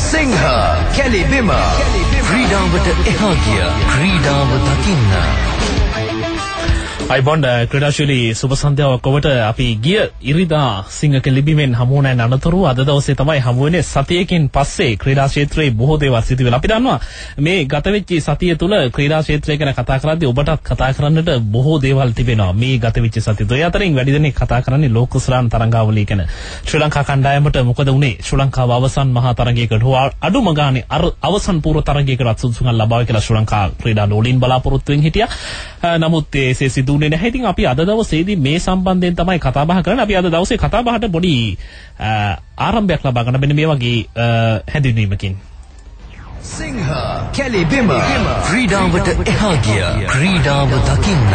Singha Kelibima ක්‍රීඩාවට එහා ගිය ක්‍රීඩාව දකින්න. අයිබොන්ඩ ක්‍රීඩාශීලී සුබ සන්ධ්‍යාවක් ඔබට. අපි ගිය ඉරිදා සිංහ කෙලිබිමෙන් හමු වුණ අනතුරු අද දවසේ තමයි හමු වෙන්නේ. සතියකින් පස්සේ ක්‍රීඩා ක්ෂේත්‍රයේ බොහෝ දේවල් සිදු වෙලා. අපි දන්නවා මේ ගත වෙච්ච සතිය තුල ක්‍රීඩා ක්ෂේත්‍රය ගැන කතා කරද්දී ඔබටත් කතා කරන්නට බොහෝ දේවල් තිබෙනවා. මේ ගත වෙච්ච සතිය තුල අතරින් වැඩි දෙනෙක් කතා කරන්නේ ලෝක කුසලාන තරඟාවලිය ගැන. ශ්‍රී ලංකා කණ්ඩායමට මොකද වුනේ? ශ්‍රී ලංකාව අවසන් මහා තරඟයකට අඩුම ගානේ අවසන් පූර්ව තරඟයකට සුදුසුකම් ලබාවයි කියලා ශ්‍රී ලංකා ක්‍රීඩා ලෝලීන් බලාපොරොත්තු වෙමින් හිටියා. නමුත් ඒ සිදු නැහැ. ඉතින් අපි අද දවසේදී මේ සම්බන්ධයෙන් තමයි කතා බහ කරන්නේ. අපි අද දවසේ කතා බහට පොඩි ආරම්භයක් ලබා ගන්න මෙන්න මේ වගේ හැඳින්වීමකින්. Singha Kelibima ක්‍රීඩාවට එහා ගිය ක්‍රීඩාව දකින්න.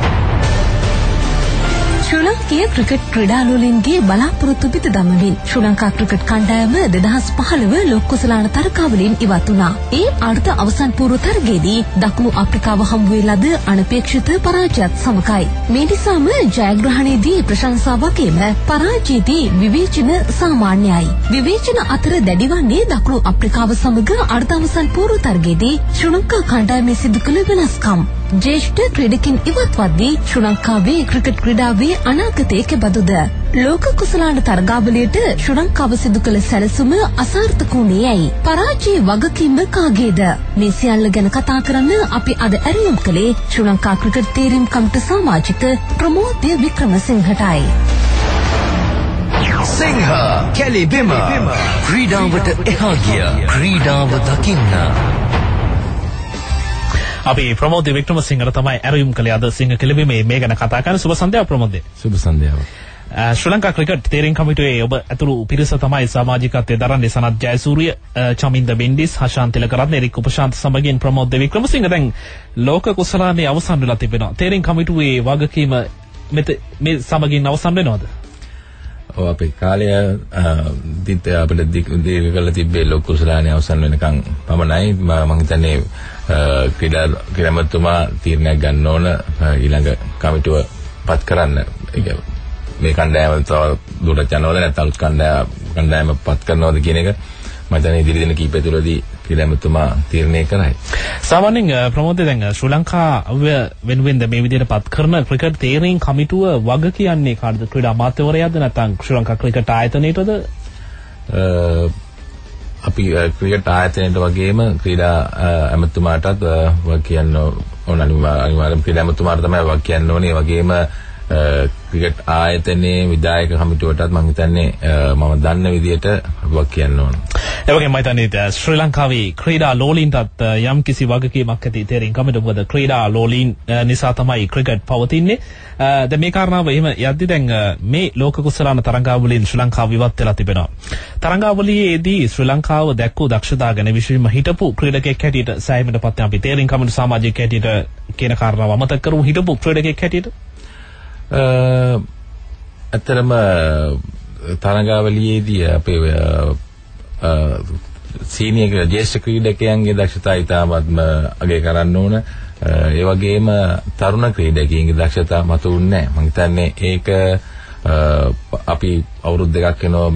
ශ්‍රී ලංකීය ක්‍රිකට් ක්‍රීඩාලුවලින්ගේ බලාපොරොත්තු පිට දමමින් ශ්‍රී ලංකා ක්‍රිකට් කණ්ඩායම 2015 ලෝක කුසලාන තරගාවලියෙන් ඉවත් වුණා. ඒ අර්ධ අවසන් පූර්ව තරගයේදී දකුණු අප්‍රිකාව හමු වී ලද අනපේක්ෂිත පරාජයත් සමගයි. මේ නිසාම ජයග්‍රහණයේදී ප්‍රශංසා වගේම පරාජයේදී විවේචන සාමාන්‍යයි. විවේචන අතර දැඩිවන්නේ දකුණු අප්‍රිකාව සමග අර්ධ අවසන් පූර්ව තරගයේදී ශ්‍රී ලංකා කණ්ඩායමේ සිදු කළ වෙනස්කම්. ජ්‍යෙෂ්ඨ ක්‍රීඩකින් ඉවත් වද්දී ශ්‍රී ලංකාවේ ක්‍රිකට් ක්‍රීඩාවේ අනාගතයේ කෙබඳුද? ලෝක කුසලාන තරගාවලියට ශ්‍රී ලංකාව සිදු කළ සැලසුම අසාර්ථක වුණේ ඇයි? පරාජයේ වගකීම කාගේද? මේ සියල්ල ගැන කතා කරන්න අපි අද ඇරයුම් කළේ ශ්‍රී ලංකා ක්‍රිකට් තේරීම් කමිටු සමාජික ප්‍රමෝදය වික්‍රමසිංහටයි. Singha Kelibima ක්‍රීඩාවට එහා ගිය ක්‍රීඩාව දකින්න. අපි ප්‍රමෝද වික්‍රමසිංහට තමයි ඇරයුම් කළේ අද සිංහ කෙලිබිමේ මේ ගැන කතා කරන. සුබ සන්ධ්‍යාවක් ප්‍රමෝද. සුබ සන්ධ්‍යාවක්. ශ්‍රී ලංකා ක්‍රිකට් තේරීම් කමිටුවේ ඔබ ඇතුළු පිරිස තමයි සමාජිකත්වයේ දරන්නේ. සනත් ජයසූරිය, චමින්ද බින්ඩිස්, හෂාන් තිලකරත්න, එරික් උපශාන්ත සමගින් ප්‍රමෝද වික්‍රමසිංහ දැන් ලෝක කුසලානේ අවසන් වෙලා තිබෙනවා. තේරීම් කමිටුවේ වගකීම මේ සමගින් අවසන් වෙනවද? ඔව් අපේ කාලය අපිට දීර්ඝ කළ තිබ්බේ ලෝක කුසලානේ අවසන් වෙනකන් පමණයි. මම හිතන්නේ ක්‍රීඩාමතුමා තීරණයක් ගන්න ඕන ඊළඟ කමිටුව පත් කරන්න. මේ කණ්ඩායම තව දුරට යනවද නැත්නම් අලුත් කණ්ඩායම පත් කරනවද කියන එක මම හිතන්නේ ඉදිරි දින කිහිපය තුළදී ක්‍රීඩාමතුමා තීරණය කරයි. සාමාන්‍යයෙන් ප්‍රමෝද දැන් ශ්‍රී ලංකාව වෙනුවෙන් මේ විදිහට පත් කරන ක්‍රිකට් තේරීම් කමිටුව වග කියන්නේ කාටද? ක්‍රීඩා අමාත්‍යවරයාද නැත්නම් ශ්‍රී ලංකා ක්‍රිකට් ආයතනයටද? අපි ක්‍රිකට් ආයතනයට වගේම ක්‍රීඩා ඇමතුමාටත් වග කියන්න ඕන. අනිවාර්යයෙන් ක්‍රීඩා ඇමතුමාට තමයි වග කියන්න ඕනේ. ඒ වගේම ක්‍රිකට් ආයතනයේ විධායක කමිටුවටත් මම හිතන්නේ මම දන්න විදියට වග කියන්න ඕන. ඒ වගේම මම හිතන්නේ ශ්‍රී ලංකාවේ ක්‍රීඩා ලෝලීන්ටත් යම් කිසි වගකීමක් ඇති තේරීම් කමිටුව. මොකද ක්‍රීඩා ලෝලීන් නිසා තමයි ක්‍රිකට් පවතින්නේ. දැන් මේ කාරණාව එහෙම යද්දි දැන් මේ ලෝක කුසලාන තරඟාවලියෙන් ශ්‍රී ලංකාව ඉවත් වෙලා තිබෙනවා. තරඟාවලියේදී ශ්‍රී ලංකාව දැක්වූ දක්ෂතා ගැන විශේෂයෙන්ම හිටපු ක්‍රීඩකෙක් හැටියට සෑහීමටපත් අපි තේරීම් කමිටු සමාජිකයෙක් හැටියට කියන කාරණාව අමතක කරමු. හිටපු ක්‍රීඩකෙක් හැටියට ඇත්තරම තරඟාවලියේදී අපේ සීනියර් ජ්‍යෙෂ්ඨ ක්‍රීඩකයන්ගේ දක්ෂතා ඉතාමත්ම අගය කරන්න ඕන. ඒ වගේම තරුණ ක්‍රීඩකයන්ගේ දක්ෂතා මතුවුන්නේ නැහැ. මම හිතන්නේ ඒක අපි අවුරුදු දෙකක් වෙනවා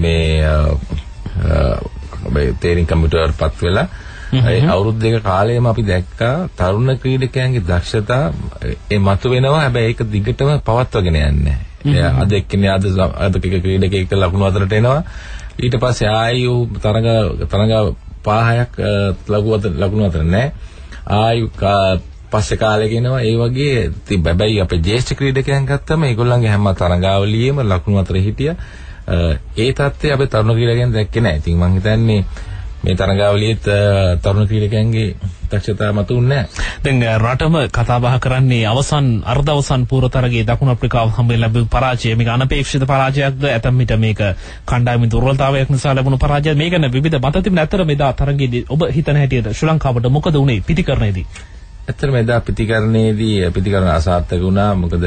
මේ තේරීම් කමිටුවටපත් වෙලා. ඒ අවුරුදු දෙක කාලෙම අපි දැක්කා තරුණ ක්‍රීඩකයන්ගේ දක්ෂතා මතුවෙනවා. හැබැයි ඒක දිගටම පවත්වාගෙන යන්නේ නැහැ. අද එක්කෙනේ අද ක්‍රීඩකයෙක් ලකුණු අතරට එනවා. ඊට පස්සේ ආයු තරඟ 5ක් ලකුණු අතර නැහැ. ආයු පස්සේ කාලෙක එනවා. ඒ වගේ හැබැයි අපේ ජ්‍යෙෂ්ඨ ක්‍රීඩකයන් ගත්තම ඒගොල්ලන්ගේ හැම තරඟාවලියෙම ලකුණු අතර හිටියා. ඒ තත්ත්වය අපේ තරුණ ක්‍රීඩකයන් දැක්කේ නැහැ. ඉතින් මම හිතන්නේ මේ තරඟාවලියේත් තරුණ ක්‍රීඩකයන්ගේ දක්ෂතා මතුවන්නේ නැහැ. දැන් රටම කතා බහ කරන්නේ අර්ධ අවසන් පූර්ව තරගයේ දකුණු අප්‍රිකාව හම්බෙලා ලැබු පරාජය. මේක අනපේක්ෂිත පරාජයක්ද? ඇතම් විට මේක කණ්ඩායමේ දුර්වලතාවයක් නිසා ලැබුණු පරාජයක්. මේක ගැන විවිධ මත තිබෙන අතර මෙදා තරගයේදී ඔබ හිතන හැටියට ශ්‍රී ලංකාවට මොකද වුනේ පිටිකරණයේදී? ඇත්තටම එදා පිටිකරණ අසාර්ථක වුණා. මොකද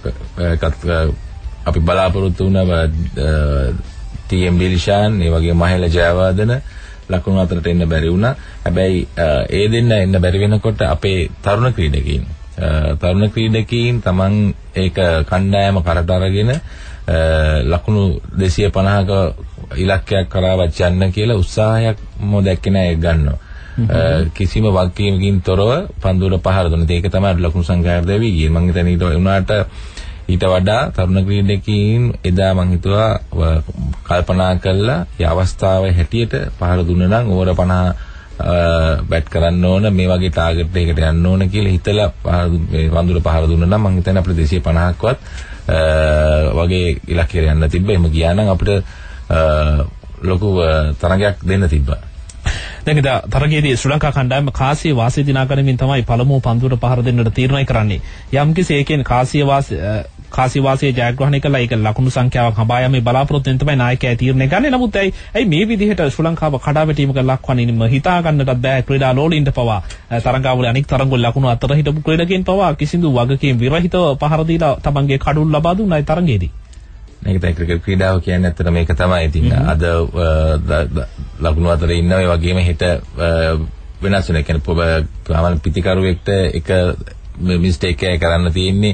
අපි බලාපොරොත්තු වුණා TM ඩිලිෂාන් ඒ වගේ මහේල ජයවර්ධන ලකුණු අතරට එන්න බැරි වුණා. හැබැයි ඒ දෙන්න එන්න බැරි වෙනකොට අපේ තරුණ ක්‍රීඩකීන් තමන් ඒක කණ්ඩායම කරට අරගෙන ලකුණු 250ක ඉලක්කයක් කරාවත් යන්න කියලා උත්සාහයක් මොදැක්කේ නැහැ ඒක ගන්නවා. කිසිම වගකීමකින් තොරව පන්දුවට පහර දුන්නා. ඒක තමයි ලකුණු සංඛ්‍යාව දෙවි ගියේ. මම හිතන්නේ ඊට වඩා තරුණ ක්‍රීඩකයින් එදා මම හිතුවා කල්පනා කළා මේ අවස්ථාවේ හැටියට පහර දුන්නා නම් ඕවර 50 බැට් කරන්න ඕන මේ වගේ ටාගට් එකකට යන්න ඕන කියලා හිතලා පන්දුවට පහර දුන්නා නම් මම හිතන්නේ අපිට 250ක්වත් වගේ ඉලක්කයට යන්න තිබ්බා. එහෙම ගියා නම් අපිට ලොකු තරගයක් දෙන්න තිබ්බා. දැන් ඉතින් තරගයේදී ශ්‍රී ලංකා කණ්ඩායම කාසිය වාසිය දිනා ගනිමින් තමයි පළමුව පන්දුවට පහර දෙන්නට තීරණය කරන්නේ. යම්කිසි ඒකෙන් කාසිය වාසිය ජයග්‍රහණය කළා ඒක ලකුණු සංඛ්‍යාවක් හඹා යමේ බලාපොරොත්තු වෙන තමයි නායකයා තීරණය ගන්නේ. නමුත් ඇයි මේ විදිහට ශ්‍රී ලංකාව කඩාවැටීමක ලක්වන්නේම හිතා ගන්නටත් බෑ ක්‍රීඩා ලෝලින්ට පවා තරඟාවල අනික් තරඟවල ලකුණු අතර හිටපු ක්‍රීඩකයන් පවා කිසිදු වගකීම් විරහිතව පහර දීලා තමන්ගේ කඩුල් ලබා දුන්නා ඒ තරඟයේදී. මේක තමයි ක්‍රිකට් ක්‍රීඩාව කියන්නේ ඇත්තට මේක තමයි. ඉතින් අද ලකුණු අතර ඉන්නවා ඒ වගේම හෙට වෙනස් වෙන කියන්නේ පිටිකරුවෙක්ට එක මිස්ටේක් එකක් කරන්න තියෙන්නේ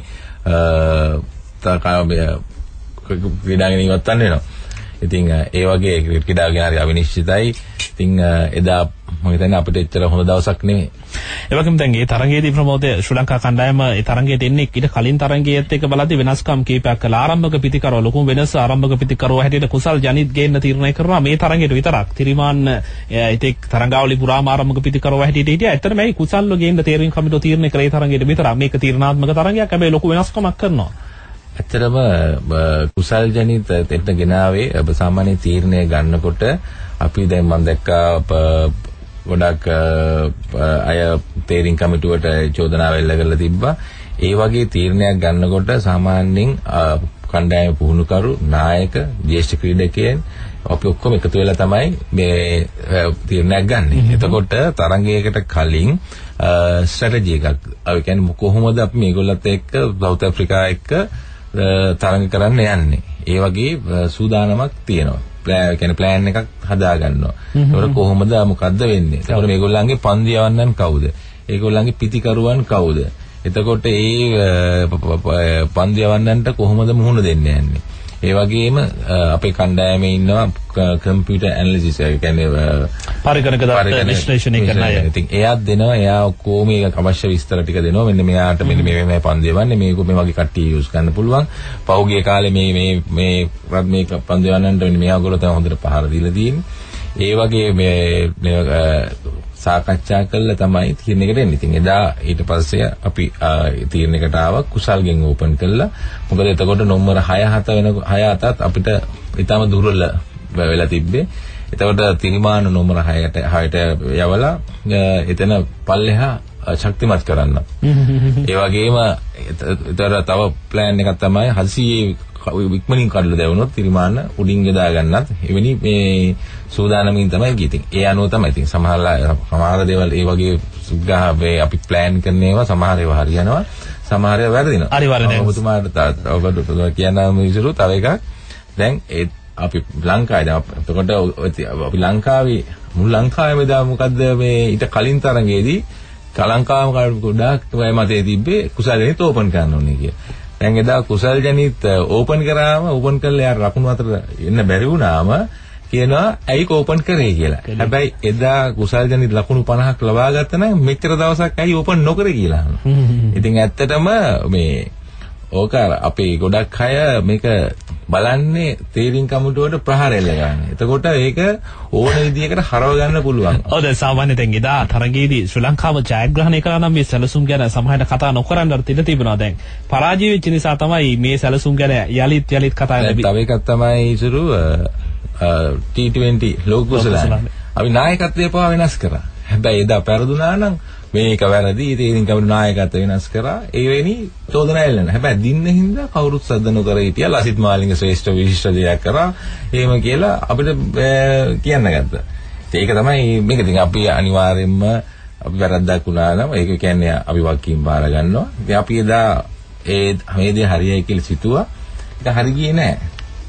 ක්‍රීඩාගෙන ඉවත් වෙනවා. ඉතින් ඒ වගේ ක්‍රිකට් ක්‍රීඩාව ගැන හරි අවිනිශ්චිතයි. ඉතින් එදා මම හිතන්නේ අපිට එච්චර හොඳ දවසක් නෙමෙයි. ඒ වගේම දැන් මේ තරගයේදී ප්‍රමෝදය ශ්‍රී ලංකා කණ්ඩායම ඒ තරගයට එන්නේ ඊට කලින් තරගයේත් එක්ක බලද්දී වෙනස්කම් කීපයක් කළා. ආරම්භක පිටිකරුව ලොකු වෙනස ආරම්භක පිටිකරුව හැටියට කුසල් ජනිත් ගේන්න තීරණය කරනවා මේ තරගයට විතරක්. තිරිමාන්න ඉතින් තරගාවලි පුරාම ආරම්භක පිටිකරුව හැටියට හිටියා. ඇත්තටම මේ කුසල්ව ගේන්න තීරණ කමිටුව තීරණය කරේ තරගයට විතරක්. මේක තීරණාත්මක තරගයක්. හැබැයි ලොකු වෙනස්කමක් කරනවා. ඇත්තටම කුසල් ජනිත් එන්න ගෙනාවේ සාමාන්‍ය තීරණය ගන්නකොට අපි දැන් මම දැක්කා ගොඩක් අය තීරණ කමිටුවට චෝදනාව එල්ල කරලා තිබ්බා. ඒ වගේ තීරණයක් ගන්නකොට සාමාන්‍යයෙන් කණ්ඩායම පුහුණුකරු නායක ජ්‍යෙෂ්ඨ ක්‍රීඩකයන් අපි ඔක්කොම එකතු වෙලා තමයි මේ තීරණයක් ගන්නෙ. එතකොට තරගයකට කලින් ස්ට්‍රැටජි එකක් අපි කියන්නේ කොහොමද අපි මේගොල්ලත් එක්ක සවුත් අප්‍රිකා එක්ක තරඟ කරන්න යන්නේ. ඒ වගේ සූදානමක් තියෙනවා. ප්ලෑන් එකක් හදා ගන්නවා. ඒකට කොහොමද මොකද්ද වෙන්නේ? ඒකට මේගොල්ලන්ගේ පන්දු යවන්නන් කවුද? ඒගොල්ලන්ගේ පිටිකරුවන් කවුද? එතකොට ඒ පන්දු යවන්නන්ට කොහොමද මුහුණ දෙන්න යන්නේ? ඒ වගේම අපේ කණ්ඩායමේ ඉන්නවා කම්පියුටර් ඇනලිසිස් ඒ කියන්නේ පරිගණක දත්ත විශ්ලේෂණය කරන අය. ඉතින් එයාත් දෙනවා. එයා ඔක්කොම ඒක අවශ්‍ය විස්තර ටික දෙනවා. මෙන්න මෙයාට මෙන්න මේ පන්දු යවන්නේ මේක මේ වගේ කට්ටිය යූස් කරන්න පුළුවන්. පහුගිය කාලේ මේ පන්දු යවන්නන්ට මෙන්න මෙයාගොල්ලෝ තමයි හොඳට පහර දීලා තියෙන්නේ. ඒ වගේ මේ සාකච්ඡා කළා තමයි තීරණයකට එන්නේ. ඉතින් එදා ඊට පස්සේ අපි තීරණයකට ආවා කුසල්ගෙන් ඕපන් කළා. මොකද එතකොට නම්බර 6-7 අපිට ඊටම දුර්වල වෙලා තිබ්බේ. එතකොට තිරිමාන නම්බර 6ට යවලා එතන පල්ලෙහා ශක්තිමත් කරන්න. ඒ වගේම තව ප්ලෑන් එකක් තමයි 700 ඉක්මනින් කඩලා දැවුනොත් තිරිමාන උඩින් යදා ගන්නත් එවැනි මේ සූදානමින් තමයි ගියේ. ඒ අනුව තමයි ඉතින් සමහර දේවල් ඒ වගේ සුග්ගාවේ අපි ප්ලෑන් කරන ඒවා සමහර ඒවා හරියනවා සමහර ඒවා වැරදිනවා. හරි වරනේ. ඔබතුමාට ඔබට කියන්න මිසුරු තව එකක් දැන් අපි ලංකාවේ දැන් එතකොට අපි ලංකාවේ මුළු ලංකාවේම දා මොකද්ද මේ ඊට කලින් තරඟයේදී කලංකාවම ගොඩාක් මතේ තිබ්බේ කුසල් ජනිත් ඕපන් කරන්න ඕනේ කියලා. දැන් එදා කුසල් ජනිත් ඕපන් කරාම ඕපන් කළා යාර ලකුණු අතර එන්න බැරි වුණාම කියනවා ඇයි ඕපන් කරේ කියලා. හැබැයි එදා කුසල් ජනිත් ලකුණු 50ක් ලබා ගත්තා නම් මෙච්චර දවසක් ඇයි ඕපන් නොකරේ කියලා. ඉතින් ඇත්තටම මේ ඕක අපේ ගොඩක් අය මේක බලන්නේ තීරින් කමිටුවට ප්‍රහාර එල්ල ගන්න. එතකොට ඒක ඕන විදිහකට හරව ගන්න පුළුවන්. ඔව් දැන් සාමාන්‍යයෙන් දැන් එදා තරගයේදී ශ්‍රී ලංකාව ජයග්‍රහණය කළා නම් මේ සැලසුම් ගැන සමහරට කතා නොකරන්න ඉඩ තිබුණා. දැන් පරාජය වෙච්ච නිසා තමයි මේ සැලසුම් ගැන යලිත් කතා ලැබෙන්නේ. තව එකක් තමයි ඉසුරු T20 ලෝක කුසලාන. අපි නායකත්වය පවා වෙනස් කරා. හැබැයි එදා පෙරදුනා නම් මේක වැරදි. ඉතින් කවුරු නායකත්වය වෙනස් කරා. ඒ වෙනි චෝදනා එල්ලන. හැබැයි දින්න හින්දා කවුරුත් සද්ද නොකර හිටියා. ලසිත් මාලිංග ශ්‍රේෂ්ඨ විශිෂ්ට දෙයක් කරා. එහෙම කියලා අපිට කියන්න ගත්තා. ඒක තමයි මේක. ඉතින් අපි අනිවාර්යයෙන්ම අපි වැරද්දක් වුණා නම් ඒක කියන්නේ අපි වගකීම් බාර ගන්නවා. ඉතින් අපි එදා මේ දේ හරියයි කියලා සිතුවා. ඒක හරි ගියේ නෑ.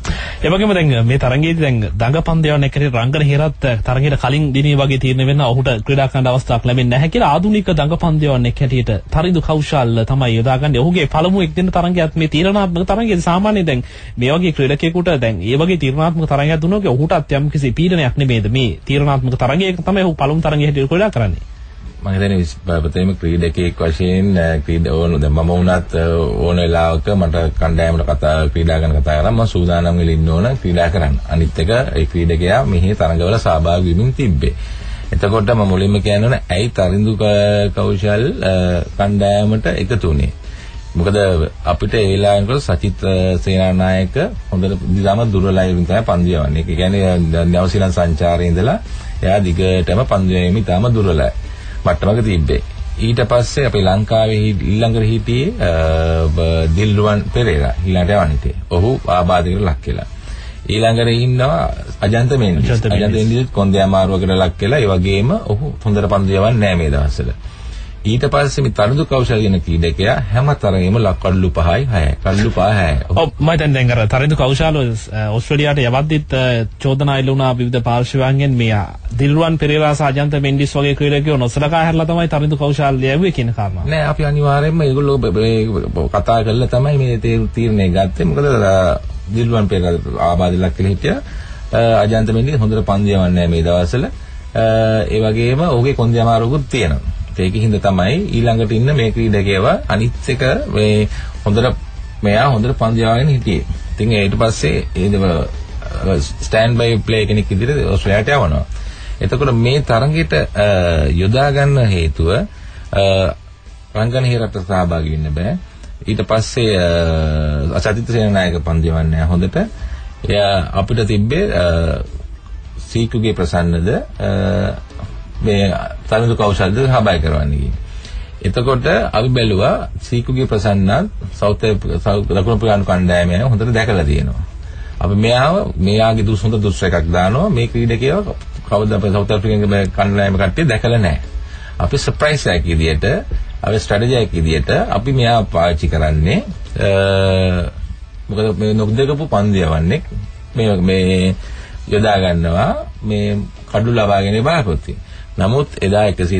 ඒ වගේම දැන් මේ තරගයේදී දැන් දඟපන්දයන් එක්කේ රංගන හේරත් තරගයට කලින් දිනේ වගේ තීරණය වෙන්න ඔහුට ක්‍රීඩා කරන්න අවස්ථාවක් ලැබෙන්නේ නැහැ කියලා ආධුනික දඟපන්දයන් එක්ක හැටියට තරිඳු කෞශල් තමයි යොදාගන්නේ. ඔහුගේ පළමු එක් දින තරගයත් මේ තීරණාත්මක තරගයේදී සාමාන්‍යයෙන් දැන් මේ වගේ ක්‍රීඩකයෙකුට දැන් මේ වගේ තීරණාත්මක තරගයක් දුන්නොත් ඔහුටත් යම් කිසි පීඩනයක් නෙමෙයිද මේ තීරණාත්මක තරගයක තමයි ඔහු පළමු තරගයේ හැටියට ක්‍රීඩා කරන්නේ. මම හිතන්නේ ප්‍රථම ක්‍රීඩකයෙක් වශයෙන් ඕන දැන් මම වුණත් ඕන වෙලාවක මට කණ්ඩායමට ක්‍රීඩා කරන කතා කරා මම සූදානම් වෙලා ඉන්න ඕන ක්‍රීඩා කරන්න. අනිත් එක ඒ ක්‍රීඩකයා මෙහි තරඟවල සහභාගී වෙමින් තිබ්බේ. එතකොට මම මුලින්ම කියන්න ඇයි තරිඳු කෞශල් කණ්ඩායමට එකතු වුණේ? මොකද අපිට ඒ වෙලාවෙනකොට සචිත් සේනානායක හොඳට දිගම දුර්වලයි වින් තමයි පන්දු යවන්නේ. ඒ කියන්නේ නවසීලන්ත සංචාරයේ ඉඳලා එයා දිගටම පන්දු යෑමේ ඉතාම දුර්වලයි. මට්ටමක තිබ්බේ. ඊට පස්සේ අපේ ලංකාවේ ඊළඟට හිටියේ දිල්රුවන් පෙරේරා ඊළඟට යවන්නේ. ඔහු ආබාධයකට ලක් වෙලා. ඊළඟට ඉන්නවා අජන්ත මෙන්ඩිස්. අජන්ත මෙන්ඩිස් කොන්දේ අමාරුවකට ලක් වෙලා ඒ වගේම ඔහු හොඳට පන්දු යවන්නේ නැහැ මේ දවස්වල. ඊට පස්සේ මේ තරිඳු කෞශල් කියන ක්‍රීඩකයා හැම තරගෙම කඩලු 5යි 6යි. කඩලු 5 6යි. ඔව් මම දැන් අර තරිඳු කෞශල් ඕස්ට්‍රේලියාවට යවද්දිත් චෝදනා එල්ල වුණා විවිධ පාර්ශවයන්ගෙන් මේ දිල්රුවන් පෙරේරා සහ අජන්ත මෙන්ඩිස් වගේ ක්‍රීඩකයෝ නොසලකා හැරලා තමයි තරිඳු කෞශල් යවුවේ කියන කාරණා. නෑ අපි අනිවාර්යයෙන්ම ඒගොල්ලෝ කතා කරලා තමයි මේ තීරණය ගත්තේ. මොකද දිල්රුවන් පෙරේරා ආබාධයක් කියලා හිටියා. අජන්ත මෙන්ඩිස් හොඳට පන්දු යවන්නේ නැහැ මේ දවස්වල. ඒ වගේම ඔහුගේ කොන්දේ අමාරුවකුත් තියෙනවා. ඒකින්ද තමයි ඊළඟට ඉන්න මේ ක්‍රීඩකයව අනිත් එක මේ මෙයා හොඳට පන්දු යවාගෙන හිටියේ. ඉතින් ඊට පස්සේ ඒ ස්ටෑන්ඩ් බයි ප්ලේ කෙනෙක් විදිහට ඔස්ට්‍රේලියාවට යවනවා. එතකොට මේ තරඟෙට යොදා ගන්න හේතුව රංගන හේරට සහභාගී වෙන්න බෑ. ඊට පස්සේ අසතිත් සේනානායක පන්දු යවන්නේ හොඳට. එයා අපිට තිබ්බේ සීකුගේ ප්‍රසන්නද මේ තරිඳු කෞශල්ද සහභාගී කරවන්නේ කියන්නේ. එතකොට අපි බැලුවා සීකුගේ ප්‍රසන්නත් දකුණු අප්‍රිකානු කණ්ඩායමේ හොඳට දැකලා තියෙනවා. අපි මෙයාගේ හොඳ දුස්ස එකක් දානවා මේ ක්‍රීඩකයව කවදා අපේ සවුත් අප්‍රිකන් කණ්ඩායම කට්ටිය දැකලා නැහැ. අපි සර්ප්‍රයිස් එකක් විදියට අපි ස්ට්‍රැටජි එකක් විදියට අපි මෙයා පාවිච්චි කරන්නේ මොකද මේ නොදකපු පන්දු යවන්නේ මේ යොදා ගන්නවා මේ කඩු ලබාගෙන බලාපොරොත්තු. නමුත් එදා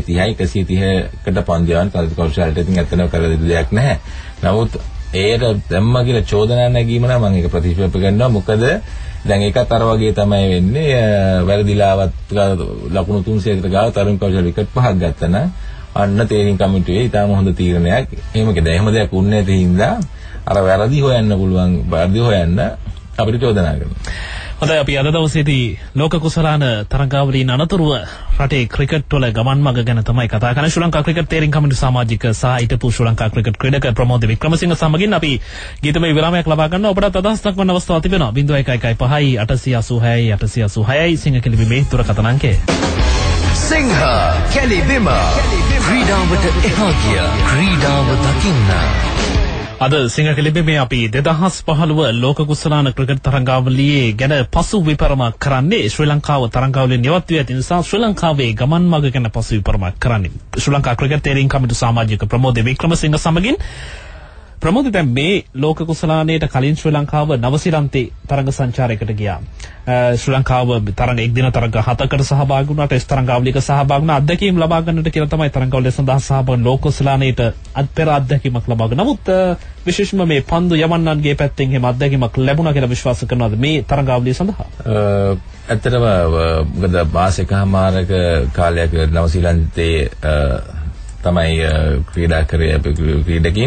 130කට පන්දු යවන තරිඳු කෞශල්ට ඉතින් ඇත්තටම කරලා දෙන්න දෙයක් නැහැ. නමුත් ඒකට දැම්ම කියලා චෝදනා නැගීම නම් මම ඒක ප්‍රතික්ෂේප කරනවා. මොකද දැන් ඒකත් අර වගේ තමයි වෙන්නේ. වැරදිලාවත් ලකුණු 300කට ගාව තරිඳු කෞශල් විකට් 5ක් ගත්තා නම් අන්න තේරීම් කමිටුවේ ඊටම හොඳ තීරණයක්. එහෙම දෙයක් උන්නේ නැති හින්දා අර වැරදි හොයන්න පුළුවන් වැරදි හොයන්න අපිට චෝදනා කරනවා. හොඳයි අපි අද දවසේදී ලෝක කුසලාන තරඟාවලින් අනතුරුව රටේ ක්‍රිකට් වල ගමන් මඟ ගැන තමයි කතා කරන්නේ. ශ්‍රී ලංකා ක්‍රිකට් තේරීම් කමිටු සමාජික සහ ඊටපු ශ්‍රී ලංකා ක්‍රිකට් ක්‍රීඩක ප්‍රමෝද වික්‍රමසිංහ සමගින් අපි ගීතමය විරාමයක් ලබා ගන්නවා. ඔබට අදහස් දක්වන්න අවස්ථාවක් තිබෙනවා 0115 886 886 සිංහ කෙලිබිමේ දුරකථන අංකය. සිංහ කෙලිබිම ක්‍රීඩාවට එහා ගිය ක්‍රීඩාව දකින්න. අද සිංහ කෙලිබිමේ අපි 2015 ලෝක කුසලාන ක්‍රිකට් තරඟාවලියේ ගැන පසු විපරමක් කරන්නේ. ශ්‍රී ලංකාව තරඟාවලියෙන් ඉවත් වී ඇති නිසා ශ්‍රී ලංකාවේ ගමන් මඟ ගැන පසු විපරමක් කරන්නේ. ශ්‍රී ලංකා ක්‍රිකට් තේරීම් කමිටු සමාජික ප්‍රමෝද වික්‍රමසිංහ සමගින් ප්‍රමෝද දැන් මේ ලෝක කුසලානයට කලින් ශ්‍රී ලංකාව නවසීලන්තේ තරඟ සංචාරයකට ගියා. ශ්‍රී ලංකාව තරඟ එක් දින තරඟ 7කට සහභාගී වුණා. ටෙස්ට් තරඟාවලියක සහභාගී වුණා. අත්දැකීම් ලබා ගන්නට කියලා තමයි තරඟාවලිය සඳහා සහභාගී ලෝක කුසලානයට අත්පෙර අත්දැකීමක් ලබා ගන්න. නමුත් විශේෂම මේ පන්දු යවන්නන්ගේ පැත්තෙන් එහෙම අත්දැකීමක් ලැබුණා කියලා විශ්වාස කරනවාද මේ තරඟාවලිය සඳහා? ඇත්තටම මොකද මාසෙකමාරක කාලයක් නවසීලන්තේ තමයි ක්‍රීඩා කරේ ක්‍රීඩකින්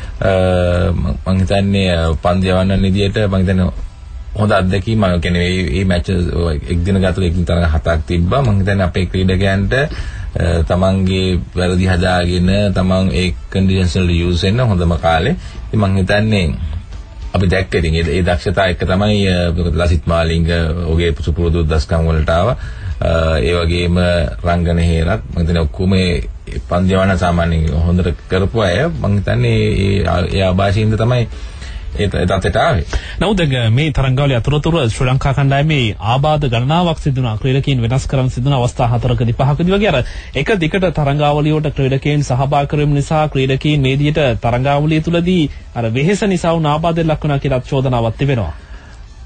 මම හිතන්නේ පන්දු යවන්නන් විදියට මම හිතන්නේ හොඳ අත්දැකීමක්. කියන්නේ මේ මැච් එක් දින ගත එක් දින තරඟ 7ක් තිබ්බා. මම හිතන්නේ අපේ ක්‍රීඩකයන්ට තමන්ගේ වැරදි හදාගෙන තමන් ඒ කන්ඩිෂන්ස් වල යූස් වෙන්න හොඳම කාලේ. ඉතින් මම හිතන්නේ අපි දැක්කේ ඉතින් ඒ දක්ෂතාවය එක්ක තමයි ලසිත් මාලිංග ඔහුගේ සුපුරුදු දස්කම් වලට ආවා. ඒ වගේම රංගන හේරත් මම හිතන්නේ ඔක්කොම පන්දු යවන්න සාමාන්‍යයෙන් හොඳට කරපු අය මම හිතන්නේ ඒ ආభాෂින්ද තමයි ඒ තත්ත්වයට ආවේ. නමුත් මේ තරඟාවලිය අතරතුර ශ්‍රී ලංකා කණ්ඩායමේ ආබාධ ගණනාවක් සිදු වුණා. ක්‍රීඩකයන් වෙනස් කරන්න සිදු වුණ අවස්ථා 4කදී 5කදී වගේ අර එක දිගට තරඟාවලියට ක්‍රීඩකයන් සහභාගී කිරීම නිසා ක්‍රීඩකයන් මේ විදිහට තරඟාවලිය තුලදී අර වෙහෙස නිසා වුණ ආබාධයක් ලක් වුණා කියලා චෝදනාවක් තිබෙනවා.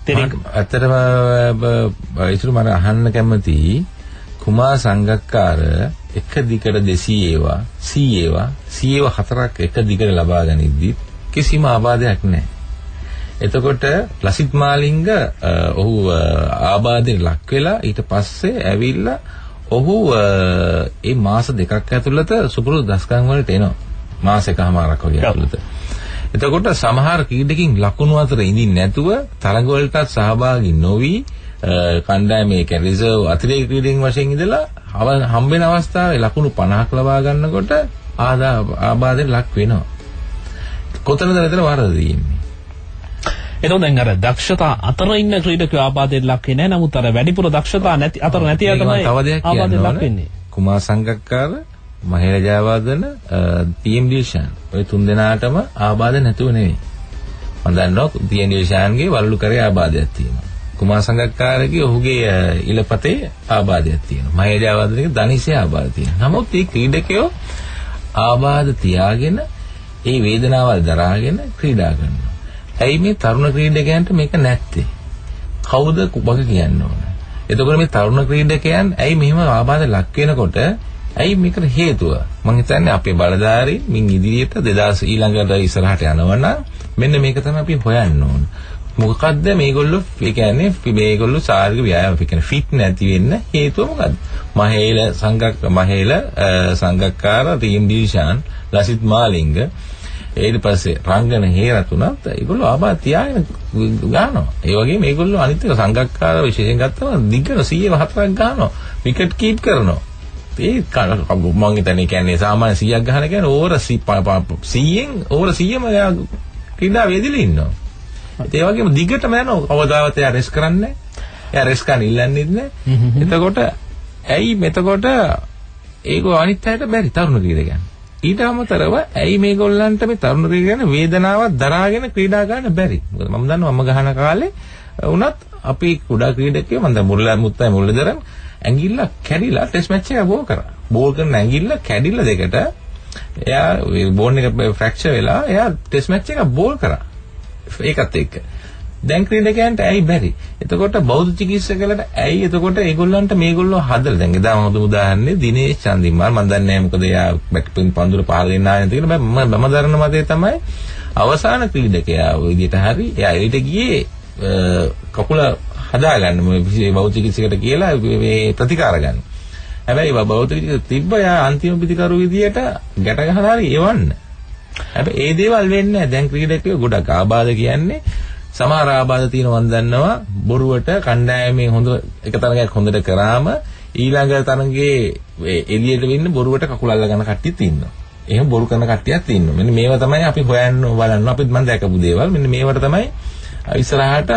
ඇත්තටම ඒතුළු මම අහන්න කැමති කුමාර සංගක්කාර එක දිගට 200 ඒවා 100 ඒවා හතරක් එක දිගට ලබා ගනිද්දි කිසිම ආබාධයක් නැහැ. එතකොට ලසිත් මාලිංග ඔහු ආබාධයට ලක් වෙලා ඊට පස්සේ ඇවිල්ලා ඔහු ඒ මාස දෙකක් ඇතුළත සුපුරුදු දස්කම් වලට එනවා. මාස එකමාරක් වගේ ඇතුළත. එතකොට සමහර ක්‍රීඩකින් ලකුණු අතර ඉඳින් නැතුව තරඟ වලටත් සහභාගී නොවි කණ්ඩායමේ රිසර්ව් අතිරේක ක්‍රීඩකින් වශයෙන් ඉඳලා හම්බෙන අවස්ථාවේ ලකුණු 50ක් ලබා ගන්නකොට ආබාධයට ලක් වෙනවා. කොතනද මෙතන වරද තියෙන්නේ? එතකොට දැන් අර දක්ෂතා අතර ඉන්න ක්‍රීඩකයෝ ආබාධයට ලක් වෙන්නේ නැහැ. නමුත් අර වැඩිපුර දක්ෂතා නැති අතර නැති අය තමයි ආබාධයට ලක් වෙන්නේ. කුමාර සංගක්කාර, මහේල ජයවර්ධන, ටීම් ඩිල්ෂාන් ඔය තුන් දෙනාටම ආබාධ නැතුව නෙවෙයි. මම දන්නවා ටීම් ඩිල්ෂාන්ගේ වලලු කරේ ආබාධයක් තියෙනවා. කුමාර සංගක්කාරගේ ඔහුගේ ඉලපතේ ආබාධයක් තියෙනවා. මහේල ජයවර්ධනගේ ධනිසේ ආබාධ තියෙනවා. නමුත් මේ ක්‍රීඩකයෝ ආබාධ තියාගෙන ඒ වේදනාවල් දරාගෙන ක්‍රීඩා කරනවා. ඇයි මේ තරුණ ක්‍රීඩකයන්ට මේක නැත්තේ? කවුද වග කියන්න ඕන? එතකොට මේ තරුණ ක්‍රීඩකයන් ඇයි මෙහෙම ආබාධ ලක් වෙනකොට ඇයි මේකට හේතුව? මම හිතන්නේ අපේ බලධාරී මින් ඉදිරියට 2000 ඊළඟට ඉස්සරහට යනවනම් මෙන්න මේක තමයි අපි හොයන්න ඕන. මොකක්ද මේගොල්ලෝ ඒ කියන්නේ මේගොල්ලෝ ශාරීරික ව්‍යායාම කියන්නේ ෆිට් නැති වෙන්න හේතුව මොකද්ද? මහේල සංගක්කාර, ටීම් ඩිල්ෂාන්, ලසිත් මාලිංග ඊට පස්සේ රංගන හේරතුණත් ඒගොල්ලෝ ආබාධ තියාගෙන ගන්නවා. ඒ වගේම මේගොල්ලෝ අනිත් එක සංගක්කාර විශේෂයෙන් ගත්තම දිගට 104ක් ගන්නවා. විකට් කීප් කරනවා. ඒ මම හිතන්නේ කියන්නේ සාමාන්‍ය 100ක් ගහන කියන්නේ ඕවර 100ෙන් ඕවර 100ම ක්‍රීඩා වේදිලා ඉන්නවා. ඒ වගේම දිගටම යනවා. කවදාවත් එයා රෙස් කරන්නේ නැහැ. එයා රෙස් ගන්න ඉල්ලන්නේ නැහැ. එතකොට ඇයි මෙතකොට ඒකෝ අනිත් අයට බැරි තරුණ ක්‍රීඩකයන්. ඊට අමතරව ඇයි මේගොල්ලන්ට මේ තරුණ ක්‍රීඩකයන් වේදනාවක් දරාගෙන ක්‍රීඩා ගන්න බැරි? මොකද මම දන්නවා මම ගහන කාලේ වුණත් අපි කුඩා ක්‍රීඩකයෝ මම දැන් මුරලිදරන් ඇඟිල්ල කැඩිලා ටෙස්ට් මැච් එක බෝල් කරා. බෝල් කරන ඇඟිල්ල කැඩිලා දෙකට එයා බෝන් එක ෆ්‍රැක්චර් වෙලා එයා ටෙස්ට් මැච් එක බෝල් කරා. ඒකත් එක්ක. දැන් ක්‍රීඩකයන්ට ඇයි බැරි? එතකොට බෞද්ධ චිකිත්සකලට ඇයි එතකොට ඒගොල්ලන්ට මේගොල්ලෝ හදලා දැන් එදා හොඳ උදාහරණේ දිනේෂ් චන්දිමාල් මම දන්නේ නැහැ මොකද එයා බැක්පින් පන්දුර පහල දෙන්න ආයෙ නැති කියලා මම දරන මතේ තමයි අවසාන ක්‍රීඩකයා ඔය විදිහට හරි එයා එළිට ගියේ කකුල හදාගන්න මේ බෞද්ධ චිකිත්සකට කියලා මේ ප්‍රතිකාර ගන්න. හැබැයි බෞද්ධ චිකිත්සක තිබ්බ එයා අන්තිම ප්‍රතිකාර විදියට ගැට ගහලා හරි එවන්න. හැබැයි ඒ දේවල් වෙන්නේ නැහැ. දැන් ක්‍රීඩකයෝ ගොඩක් ආබාධ කියන්නේ සමහර ආබාධ තියෙනවා මම දන්නවා බොරුවට කණ්ඩායමේ හොඳ එක තරගයක් හොඳට කරාම ඊළඟ තරගයේ එළියට වෙන්න බොරුවට කකුල අල්ල ගන්න කට්ටියත් ඉන්නවා. එහෙම බොරු කරන කට්ටියත් ඉන්නවා. මෙන්න මේවා තමයි අපි හොයන්න බලන්න අපිත් මම දැකපු දේවල්. මෙන්න මේවට තමයි ඉස්සරහට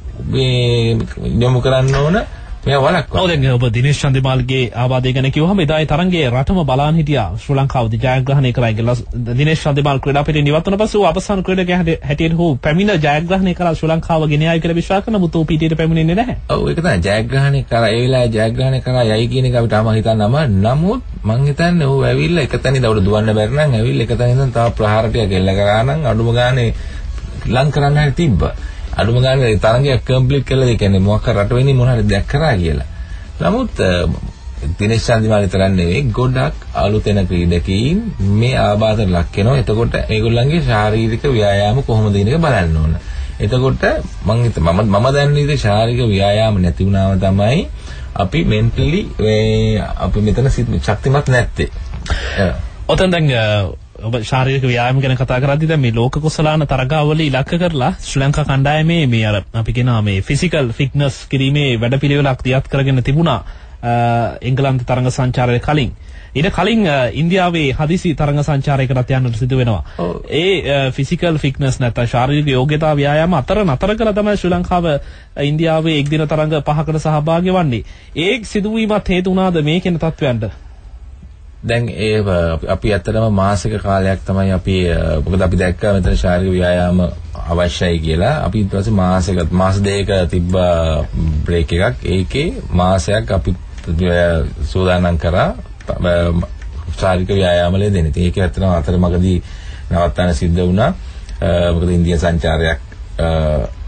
මේ යොමු කරන්න ඕන මේ වලක්වා. ඔව් දැන් ඔබ දිනේෂ් චන්දිමාල්ගේ ආබාධය ගැන කිව්වහම එදායි තරංගයේ රටම බලන් හිටියා ශ්‍රී ලංකාවදී ජයග්‍රහණය කරයි කියලා. දිනේෂ් චන්දිමාල් ක්‍රීඩා පිටින් ඉවත් වුණ පස්සේ අවසාන ක්‍රීඩකයා හැටියට හෝ පැමිණ ජයග්‍රහණය කරලා ශ්‍රී ලංකාව ගෙන ආයි කියලා විශ්වාස කරන මුතු පිටියට පැමිණෙන්නේ නැහැ. ඔව් ඒක තමයි ජයග්‍රහණය කරා ඒ වෙලාවේ ජයග්‍රහණය කරා යයි කියන එක අපිට ආම හිතන්නම නමුත් මං හිතන්නේ ඌ ඇවිල්ලා එක තැනින් දවඩ දුවන්න බැරි නම් ඇවිල්ලා එක තැනින් තව ප්‍රහාර ටිකක් එල්ල කරා නම් අඩුම ගානේ ලං කරන්න හරි තිබ්බා. අඩුම ගානේ තරංගයක් කම්ප්ලීට් කළා. ඒ කියන්නේ මොකක් රට වෙන්නේ මොන හරි දැක් කරා කියලා. නමුත් දිනේෂ් චන්දිමාල් විතරක් නෙවෙයි ගොඩක් අලුතෙන ක්‍රීඩකයින් මේ ආබාධයට ලක් වෙනවා. එතකොට ඒගොල්ලන්ගේ ශාරීරික ව්‍යායාම කොහොමද කියන එක බලන්න ඕන. එතකොට මම දන්නේ ඉතින් ශාරීරික ව්‍යායාම නැති වුණාම තමයි අපි මෙන්ටලි අපි මෙතන ශක්තිමත් නැත්තේ. ඔතෙන් දැන් ඔබ ශාරීරික ව්‍යායාම ගැන කතා කරද්දී දැන් මේ ලෝක කුසලාන තරගාවල ඉලක්ක කරලා ශ්‍රී ලංකා කණ්ඩායමේ මේ අර අපි කියනවා මේ ෆිසිකල් ෆිට්නස් කිරීමේ වැඩපිළිවෙලක් තියත් කරගෙන තිබුණා එංගලන්ත තරඟ සංචාරය කලින්. ඊට කලින් ඉන්දියාවේ හදිසි තරඟ සංචාරයකටත් යන්නට සිදු වෙනවා. ඒ ෆිසිකල් ෆිට්නස් නැත්නම් ශාරීරික යෝග්‍යතා ව්‍යායාම නතර කළා තමයි ශ්‍රී ලංකාව ඉන්දියාවේ එක්දින තරඟ 5කට සහභාගී වන්නේ. ඒ සිදුවීමත් හේතු වුණාද මේ කියන තත්වයන්ට? දැන් අපි ඇත්තටම මාසික කාලයක් තමයි අපි මොකද අපි දැක්කා මෙතන ශාරීරික ව්‍යායාම අවශ්‍යයි කියලා. අපි ඊට පස්සේ මාස දෙකක තිබ්බ බ්‍රේක් එකක්. ඒකේ මාසයක් අපි සූදානම් කරා ශාරීරික ව්‍යායාමලේ දෙන්න. ඒක ඇත්තටම අතරමඟදී නවත්තන්න සිද්ධ වුණා. මොකද ඉන්දියා සංචාරයක්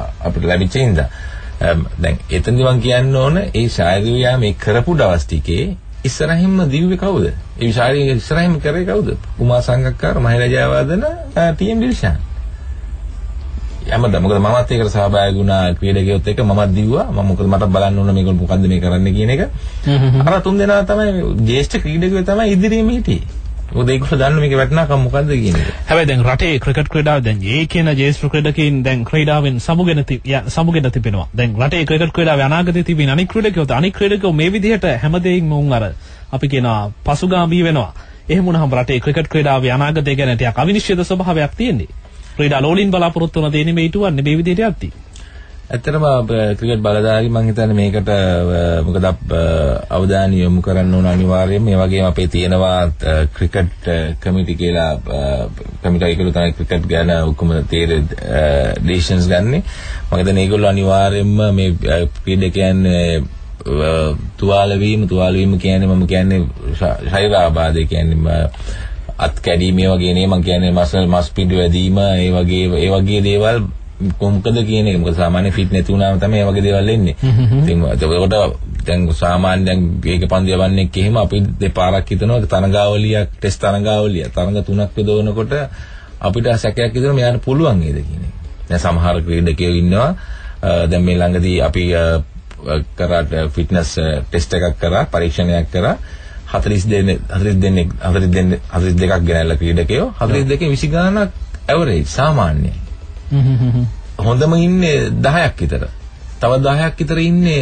අපිට ලැබිච්ච ඉඳා දැන් එතනදි මම කියන්න ඕන ඒ ශාරීරික ව්‍යායාම මේ කරපු දවස් ටිකේ ඉස්සරහින්ම දිව්වේ කවුද? ඒ ශාරීරික ඉස්සරහින්ම කරේ කවුද? කුමාර සංගක්කාර, මහිරජා වර්ධන, ටීඑම් දිල්ෂාන්. යමද මොකද මමත් ඒකට සහභාගී වුණා ක්‍රීඩකයොත් එක්ක මමත් දිව්වා. මම මොකද මට බලන්න ඕන මේගොල්ලෝ මොකද්ද මේ කරන්නේ කියන එක. අර තුන් දෙනා තමයි ජ්‍යෙෂ්ඨ ක්‍රීඩකයෝ තමයි ඉදිරියේම හිටියේ. මොකද ඒගොල්ලෝ දන්න මේකේ වටිනාකම මොකද්ද කියන එක. හැබැයි දැන් රටේ ක්‍රිකට් ක්‍රීඩාව දැන් ඒ කියන ජ්‍යෙෂ්ඨ ක්‍රීඩකයින් දැන් ක්‍රීඩාවෙන් සමුගෙන තිබෙනවා. දැන් රටේ ක්‍රිකට් ක්‍රීඩාවේ අනාගතයේ තිබෙන අනික් ක්‍රීඩකයෝ මේ විදිහට හැමදේම උන් අර අපි කියනවා පසුගාමී වෙනවා. එහෙම වුණාම රටේ ක්‍රිකට් ක්‍රීඩාවේ අනාගතය ගැන ටිකක් අවිනිශ්චිත ස්වභාවයක් තියෙන්නේ. ක්‍රීඩා ලෝලින් බලාපොරොත්තු වන දේ නෙමෙයි ඊටවන්නේ මේ විදිහට යද්දි. ඇත්තටම ක්‍රිකට් බලධාරි මම හිතන්නේ මේකට මොකද අවධානය යොමු කරන්න ඕන අනිවාර්යයෙන්. මේ වගේම අපේ තියෙනවා ක්‍රිකට් කමිටි කියලා කමිටු එකතු තමයි ක්‍රිකට් ගැන ඔක්කොම ඩිසිෂන්ස් ගන්නෙ. මම හිතන්නේ ඒගොල්ලෝ අනිවාර්යයෙන්ම මේ ක්‍රීඩකයන් තුවාල වීම කියන්නේ මම කියන්නේ ශරීර ආබාධය කියන්නේ අත් කැඩීමේ වගේ නේ මම කියන්නේ මස් පිඩු වැදීම ඒ වගේ දේවල් කොහොමද කියන එක. මොකද සාමාන්‍ය ෆිට් නැති වුණාම තමයි මේ වගේ දේවල් එන්නේ. ඉතින් ඒකට දැන් සාමාන්‍ය දැන් වේග පන්දු යවන්නේ එහෙම අපි දෙපාරක් හිතනවා තරඟාවලියක් ටෙස්ට් තරඟාවලිය තරඟ 3ක් යොදවනකොට අපිට සැකයක් හිතෙනවා මෙයාට පුළුවන් නේද කියන එක. දැන් සමහර ක්‍රීඩකයෝ ඉන්නවා දැන් මේ ළඟදී අපි කරා ෆිට්නස් ටෙස්ට් එකක් කරා පරීක්ෂණයක් කරා 42ක් ගෙනල්ලා ක්‍රීඩකයෝ 42 20 ගණනක් ඇවරේජ් සාමාන්‍යයි. හොඳම ඉන්නේ 10ක් විතර. තව 10ක් විතර ඉන්නේ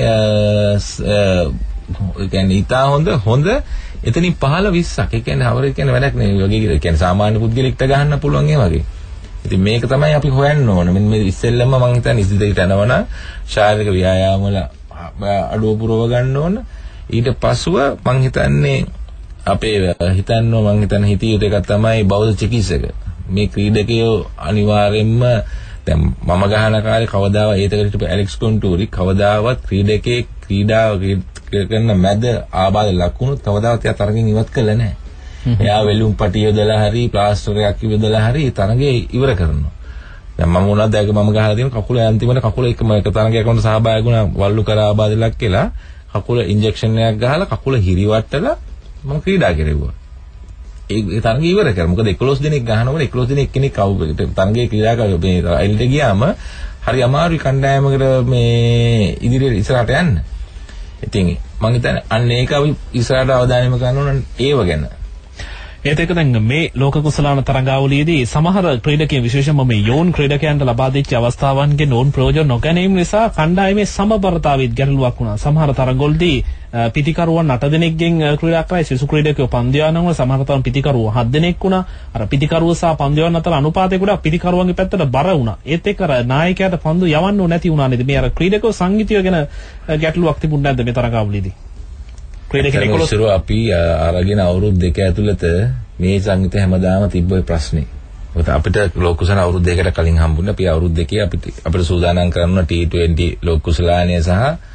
කියන්නේ ඊටා හොඳ එතනින් 15 20ක්. ඒ කියන්නේ අවරේජ් කියන්නේ වැඩක් නෙවෙයි. වගේ කියන්නේ සාමාන්‍ය පුද්ගලෙක්ට ගහන්න පුළුවන් ඒ වගේ. ඉතින් මේක තමයි අපි හොයන්න ඕන. මෙන්න මේ ඉස්සෙල්ලම මම හිතන්නේ ඉදිරියට යනවනම් ශාරීරික ව්‍යායාම වල අඩුව පුරව ගන්න ඕන. ඊට පස්සුව මම හිතන්නේ අපේ හිතිය යුතු එකක් තමයි බෞද්ධ චිකිත්සක. මේ ක්‍රීඩකයෝ අනිවාර්යයෙන්ම දැන් මම ගහන කාලේ කවදාවත් ඒතකට හිටපු ඇලෙක්ස් කොන්ටූරි කවදාවත් ක්‍රීඩකේ ක්‍රීඩාව කරන මැද ආබාධ ලකුණු කවදාවත් එයා තරගෙන් ඉවත් කළා නැහැ. එයා වෙලුම් පටිය යොදලා හරි ප්ලාස්ටරයක් යොදලා හරි තරගේ ඉවර කරනවා. දැන් මම උනත් දැක මම ගහලා තියෙන කකුල අන්තිමට කකුල එකම එක තරගයක් වුණ සහභාගී වුණා වල්ලු කරා ආබාධ ලක් කියලා කකුල ඉන්ජෙක්ෂන් එකක් ගහලා කකුල හිරිවට්ටලා මම ක්‍රීඩා කෙරෙව්වා. ඒ තරගය ඉවර කරා. මොකද 11 දිනක් ගහනකොට 11 දිනක් කෙනෙක් තරගයේ ක්‍රීඩා කරලා මේ අයිල්ට ගියාම හරි අමාරුයි කණ්ඩායමකට මේ ඉදිරියට ඉස්සරහට යන්න. ඉතින් මම හිතන්නේ අන්න ඒක අපි ඉස්සරහට අවධානය යොමු කරන්න ඕන ඒව ගැන. ඒත් ඒක දැන් මේ ලෝක කුසලාන තරඟාවලියේදී සමහර ක්‍රීඩකයන් විශේෂයෙන්ම මේ යෝන් ක්‍රීඩකයන්ට ලබා දෙච්ච අවස්ථාවන්ගෙන් ඕන් ප්‍රයෝජන නොගැනීම නිසා කණ්ඩායමේ සමබරතාවයේ ගැටලුවක් වුණා. සමහර තරඟවලදී පිටිකරුවන් 8 දෙනෙක්ගෙන් ක්‍රීඩා කරයි සිසු ක්‍රීඩකයෝ පන්දු යවනවා. සමහර තරම් පිටිකරුවෝ 7 දෙනෙක් වුණා. අර පිටිකරුවෝ සහ පන්දු යවන අතර අනුපාතය ගොඩක් පිටිකරුවන්ගේ පැත්තට බර වුණා. ඒත් එක්ක අර නායකයාට පන්දු යවන්න නැති වුණා නේද? මේ අර ක්‍රීඩකයෝ සංගීතය ගැන ගැටලුවක් තිබුණ නැද්ද මේ තරඟාවලියේදී? ක්‍රීඩකයෝ අපි අරගෙන අවුරුදු 2 ඇතුළත මේ සංගීතය හැමදාම තිබ්බ ප්‍රශ්නේ. මොකද අපිට ලෝක කුසලාන අවුරුදු 2කට කලින් හම්බුනේ. අපි අවුරුදු 2 අපිට සූදානම් කරන T20 ලෝක කුසලානය සහ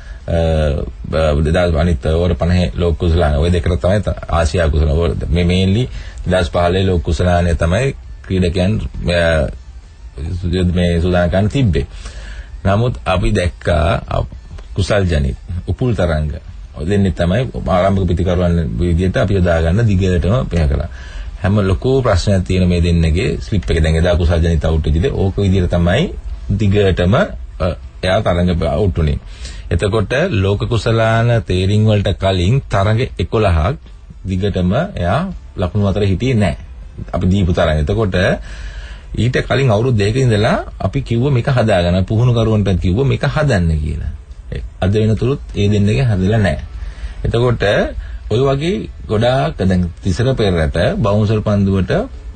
අනිත් ඕවර් 50 ලෝක කුසලාන. ওই දෙකට තමයි ආසියා කුසලාන. මේ මේන්ලි 2015 ලෝක කුසලානය තමයි ක්‍රීඩකයන් මේ සූදානම් කරන්න තිබ්බේ. නමුත් අපි දැක්කා කුසල් ජනිත උපුල් තරංග දෙන්නේ තමයි ආරම්භක පිටිකරුවන් විදිහට අපි යොදා ගන්න දිගටම පෙහ කළා. හැම ලොකු ප්‍රශ්නයක් තියෙන මේ දෙන්නගේ ස්ලිප් එක දැන් එදා කුසල් ජනිත අවුට් වෙදිද ඕක විදිහට තමයි දිගටම එයා තරඟ අවුට් උනේ. එතකොට ලෝක කුසලාන තේරින් වලට කලින් තරඟ 11ක් දිගටම එයා ලකුණු අතර හිටියේ නැහැ. අපි දීපු තරඟ. එතකොට ඊට කලින් අවුරුදු 2ක ඉඳලා අපි කිව්ව මේක හදාගන්න පුහුණු කරුවන්ට කිව්ව මේක හදන්න කියලා. අද වෙනතුරුත් ඒ දෙන්නගේ හදලා නැහැ. එතකොට ඔය වගේ ගොඩාක් දැන් තිසර පෙරට බවුන්සර් පන්දුවට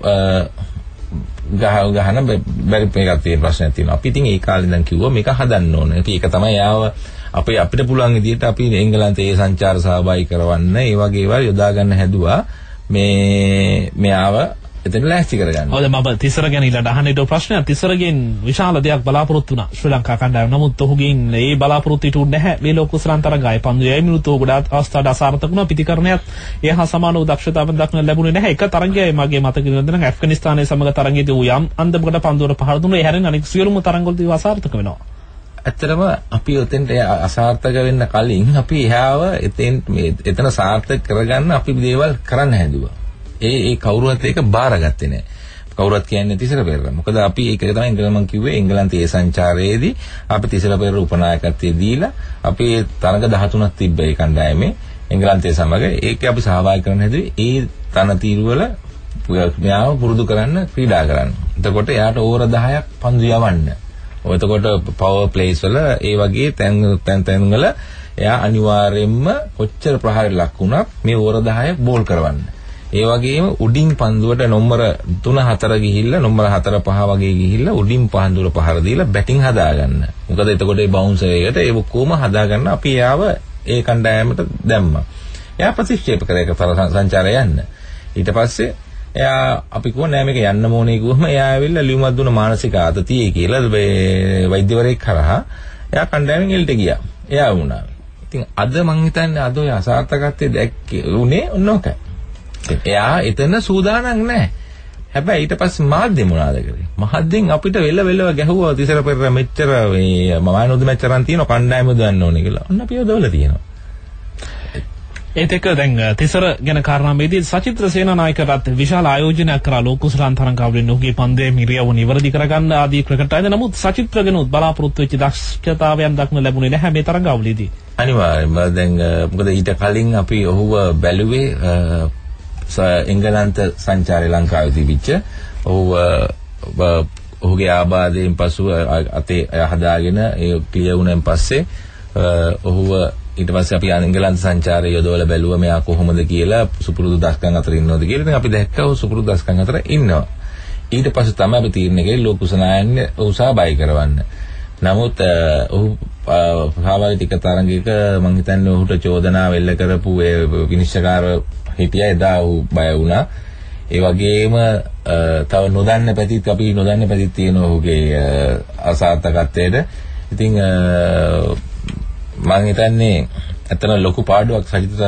ගහන බැරි මේකක් තියෙන ප්‍රශ්නයක් තියෙනවා. අපි ඉතින් ඒ කාලේ ඉඳන් කිව්වා මේක හදන්න ඕනේ. ඉතින් ඒක තමයි යාව අපිට පුළුවන් විදිහට අපි එංගලන්තයේ සංචාර සහභාගී කරවන්න ඒ වගේ ඒවා යොදා ගන්න හැදුවා. මෙයාව එතන ලෑස්ති කරගන්න. ඔව් දැන් මම තිසර ගැන ඊළඟ අහන්න ඊට ප්‍රශ්නයක් තිසරගෙන් විශාල දෙයක් බලාපොරොත්තු වුණා ශ්‍රී ලංකා කණ්ඩායම. නමුත් ඔහුගෙන් ඒ බලාපොරොත්තු ඉටු නැහැ. මේ ලෝක කුසලාන තරගය පන්දු 6 මිනිත්තු ගොඩාක් අවස්ථාවට අසාර්ථක වුණා. පිටිකරණයත් ඒ හා සමාන වූ දක්ෂතාවෙන් දක්න ලැබුණේ නැහැ. එක තරගයයි මගේ මතකෙ ඉඳන් ඇෆ්ගනිස්තානයේ සමග තරගයේදී යම් අන්දමකට පන්දුවට පහර දුන්නා. ඒ හැරෙන අනෙක් සියලුම තරගවලදී අසාර්ථක වෙනවා. ඇත්තටම අපි උතෙන්ට අසාර්ථක වෙන්න කලින් අපි එහාව එතන සාර්ථක කරගන්න අපි දේවල් කරන්න හැදුවා. ඒ කවුරුවත් ඒක බාරගත්තේ නැහැ. කවුරුත් කියන්නේ තිසර පෙරේර. මොකද අපි ඒක තමයි මම කිව්වේ එංගලන්තයේ සංචාරයේදී අපි තිසර පෙරේර උපනායකත්වයේ දීලා අපි තරඟ 13ක් තිබ්බ ඒ කණ්ඩායමේ එංගලන්තයේ සමග ඒක අපි සහභාගී කරන්න හැදුවේ ඒ තනතිරු වල මෙයාව පුරුදු කරන්න ක්‍රීඩා කරන්න. එතකොට එයාට ඕවර 10ක් පන්දු යවන්න. එතකොට පවර් ප්ලේස් වල ඒ වගේ තැන් වල එයා අනිවාර්යයෙන්ම කොච්චර ප්‍රහාරයක් ලක් වුණත් මේ ඕවර 10 බෝල් කරවන්න. ඒ වගේම උඩින් පන්දුවට නම්බර 3-4 ගිහිල්ලා නම්බර 4-5 වගේ ගිහිල්ලා උඩින් පන්දුවට පහර දීලා බැටිං හදාගන්න. මොකද එතකොට ඒ බවුන්සර් එකට ඒ කොහොම හදාගන්න අපි එයාව ඒ කණ්ඩායමට දැම්මා. එයා ප්‍රතික්ෂේප කරේක සංචාරය යන්න. ඊට පස්සේ එයා අපි කිව්වා නෑ මේක යන්න ඕනේ කිව්වම එයා ඇවිල්ලා ලියුමක් දුන්න මානසික ආතතිය කියලා වෛද්‍යවරයෙක් කරා එයා කණ්ඩායමෙන් එල්ට ගියා. එයා වුණා. ඉතින් අද මං හිතන්නේ අද ඔය අසාර්ථකත්වයේ දැක්කේ උනේ ඔන්නෝකයි. එයා එතන සූදානම් නැහැ. හැබැයි ඊට පස්සේ මාධ්‍ය මොනවාද කරේ? මාධ්‍යෙන් අපිට වෙල ගැහුවා තිසර පෙරේර මෙච්චර මේ මමානොද මෙච්චරන් තියෙන කණ්ඩායම දන්න ඕනේ කියලා. ඔන්න අපි යොදවලා තියෙනවා. ඒත් එක්ක දැන් තිසර ගැන කාරණාවේදී සචිත්‍ර සේනානායකරත් විශාල ආයෝජනයක් කරා ලෝකුසලාන් තරඟාවලින් ඔහුගේ පන්දුවේ මිරියව නිවැරදි කරගන්න ආදී ක්‍රිකට් ආයතන. නමුත් සචිත්‍ර ගැන උත්බලාපොරොත්තු වෙච්ච දක්ෂතාවයන් දක්න ලැබුණේ නැහැ මේ තරඟාවලියේදී. අනිවාර්යයෙන්ම දැන් මොකද ඊට කලින් අපි ඔහුව බැලුවේ එංගලන්ත සංචාරය ලංකාවේ තිබිච්ච ඔහුගේ ආබාධයෙන් පසුව අතේ හදාගෙන ඒ ක්ලියර් වුණෙන් පස්සේ ඔහුව ඊට පස්සේ අපි එංගලන්ත සංචාරය යොදවලා බැලුවා මෙයා කොහොමද කියලා සුපුරුදු දස්කම් අතර ඉන්නවද කියලා. ඉතින් අපි දැක්කා ඔහු සුපුරුදු දස්කම් අතර ඉන්නවා. ඊට පස්සේ තමයි අපි තීරණය කළේ ලෝකුසනායන් උසාවයි කරවන්න. නමුත් ඔහු සහභාගී ටික තරඟයක මම හිතන්නේ ඔහුට චෝදනා වෙල්ල කරපු ඒ විනිශ්චයකාර හිටියා එදා ඔහු බය වුණා. ඒ වගේම තව නොදන්න පැතිත් අපි නොදන්න පැතිත් තියෙන ඔහුගේ අසාර්ථකත්වයට. ඉතින් මම හිතන්නේ ඇත්තම ලොකු පාඩුවක් සජිත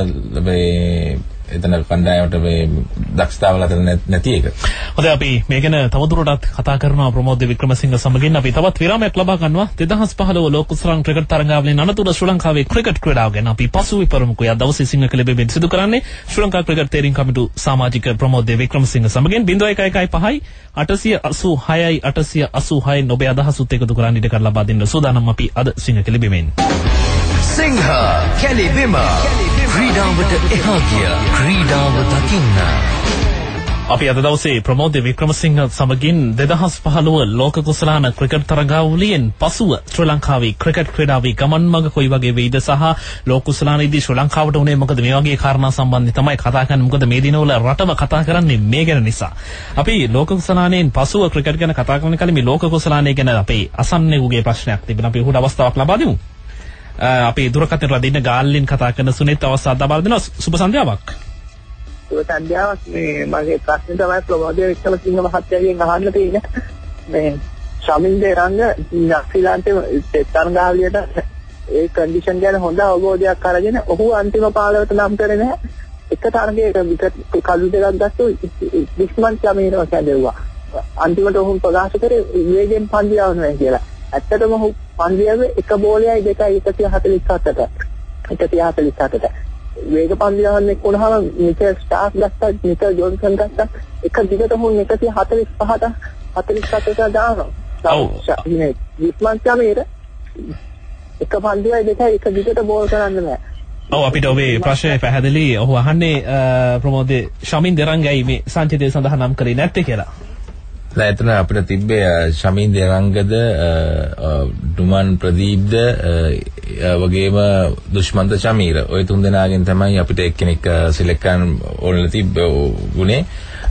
එතන කණ්ඩායමට මේ දක්ෂතාවල අතර නැති එක. හොඳයි අපි මේ ගැන තවදුරටත් කතා කරනවා ප්‍රමෝද වික්‍රමසිංහ සමගින්. අපි තවත් විරාමයක් ලබා ගන්නවා. 2015 ලෝකුසලාන් ක්‍රිකට් තරඟාවලින් අනතුර ශ්‍රී ලංකාවේ ක්‍රිකට් ක්‍රීඩාව ගැන අපි පසුව විපරමුකෝ. යා දවසේ සිංහ කෙළෙබෙමින් සිදු කරන්නේ ශ්‍රී ලංකා ක්‍රිකට් තේරීම් කමිටු සමාජික ප්‍රමෝද වික්‍රමසිංහ සමගින් 0115 886යි 886 ඔබේ අදහසුත් එකතු කරන්න ඉඩ කර ලබා දෙන්න සූදානම් අපි අද සිංහ කෙළෙබෙමින්. සිංහ කෙළෙබෙම ක්‍රීඩාවට එහා ගිය ක්‍රීඩාව දකින්න. අපි අද දවසේ ප්‍රමෝද වික්‍රමසිංහ සමගින් 2015 ලෝක කුසලාන ක්‍රිකට් තරඟාවලියෙන් පසුව ශ්‍රී ලංකාවේ ක්‍රිකට් ක්‍රීඩාවේ ගමන් මඟ කොයි වගේ වෙයිද සහ ලෝක කුසලානේදී ශ්‍රී ලංකාවට උනේ මොකද මේ වගේ කාරණා සම්බන්ධයෙන් තමයි කතා කරන්නේ. මොකද මේ දිනවල රටම කතා කරන්නේ මේ ගැන නිසා. අපි ලෝක කුසලානෙන් පසුව ක්‍රිකට් ගැන කතා කරන කලින් මේ ලෝක කුසලානේ ගැන අපේ අසන්නෙකුගේ ප්‍රශ්නයක් තිබෙනවා. අපි උහුට අවස්ථාවක් ලබා දෙමු. අපි දුරකථන රදින්න ගාල්ලින් කතා කරන සුනිත් අවස්ථාව ලබා දෙනවා. සුබ සන්ධ්‍යාවක්. සුබ සන්ධ්‍යාවක්. මේ මගේ ප්‍රශ්නේ තමයි ප්‍රමෝද වික්‍රමසිංහ මහත්තයාගෙන් අහන්න තියෙන්නේ. මේ ශමින් දෙරංග ශ්‍රී ලාංකේය තරඟාවලියට ඒ කන්ඩිෂන් ගැන හොඳ අවබෝධයක් අරගෙන ඔහු අන්තිම පාලවට නම් කරේ නැහැ. එක තරඟයක විකට් කළු දෙකක් ගත්තොත් විස්මන් ළමයිනවා කැදෙව්වා. අන්තිමට ඔහු ප්‍රකාශ කරේ වේගෙන් පන්දු යවනවා කියලා. ඇත්තටම ඔහු පන්දියාවේ එක බෝලයයි 147ට 147ට වේග පන්දියාවන්නේ කොහොමද මිචෙල් ස්ටාර්ක් ගත්තා මිචෙල් ජොන්සන් ගත්තා එක දිගට ඔහු 145ට 47ට දානවා. ඔව් මේ විස්මන් ළමයිර එක පන්දියයි දෙකයි එක දිගට බෝල් කරන්න බෑ. ඔව් අපිට ඔබේ ප්‍රශ්නය පැහැදිලි. ඔහු අහන්නේ ප්‍රමෝද ශමින් දෙරංගයි මේ සංචිතය සඳහා නම් කරේ නැත්තේ කියලා. එතන අපිට තිබ්බේ ශමින් දෙරංගද ඩුමන් ප්‍රදීප්ද වගේම දුෂ්මන්ත ශමීර ඔය තුන් දෙනාගෙන් තමයි අපිට එක්කෙනෙක් සිලෙක්ට් කරන්න ඕනෙලා තිබුණේ.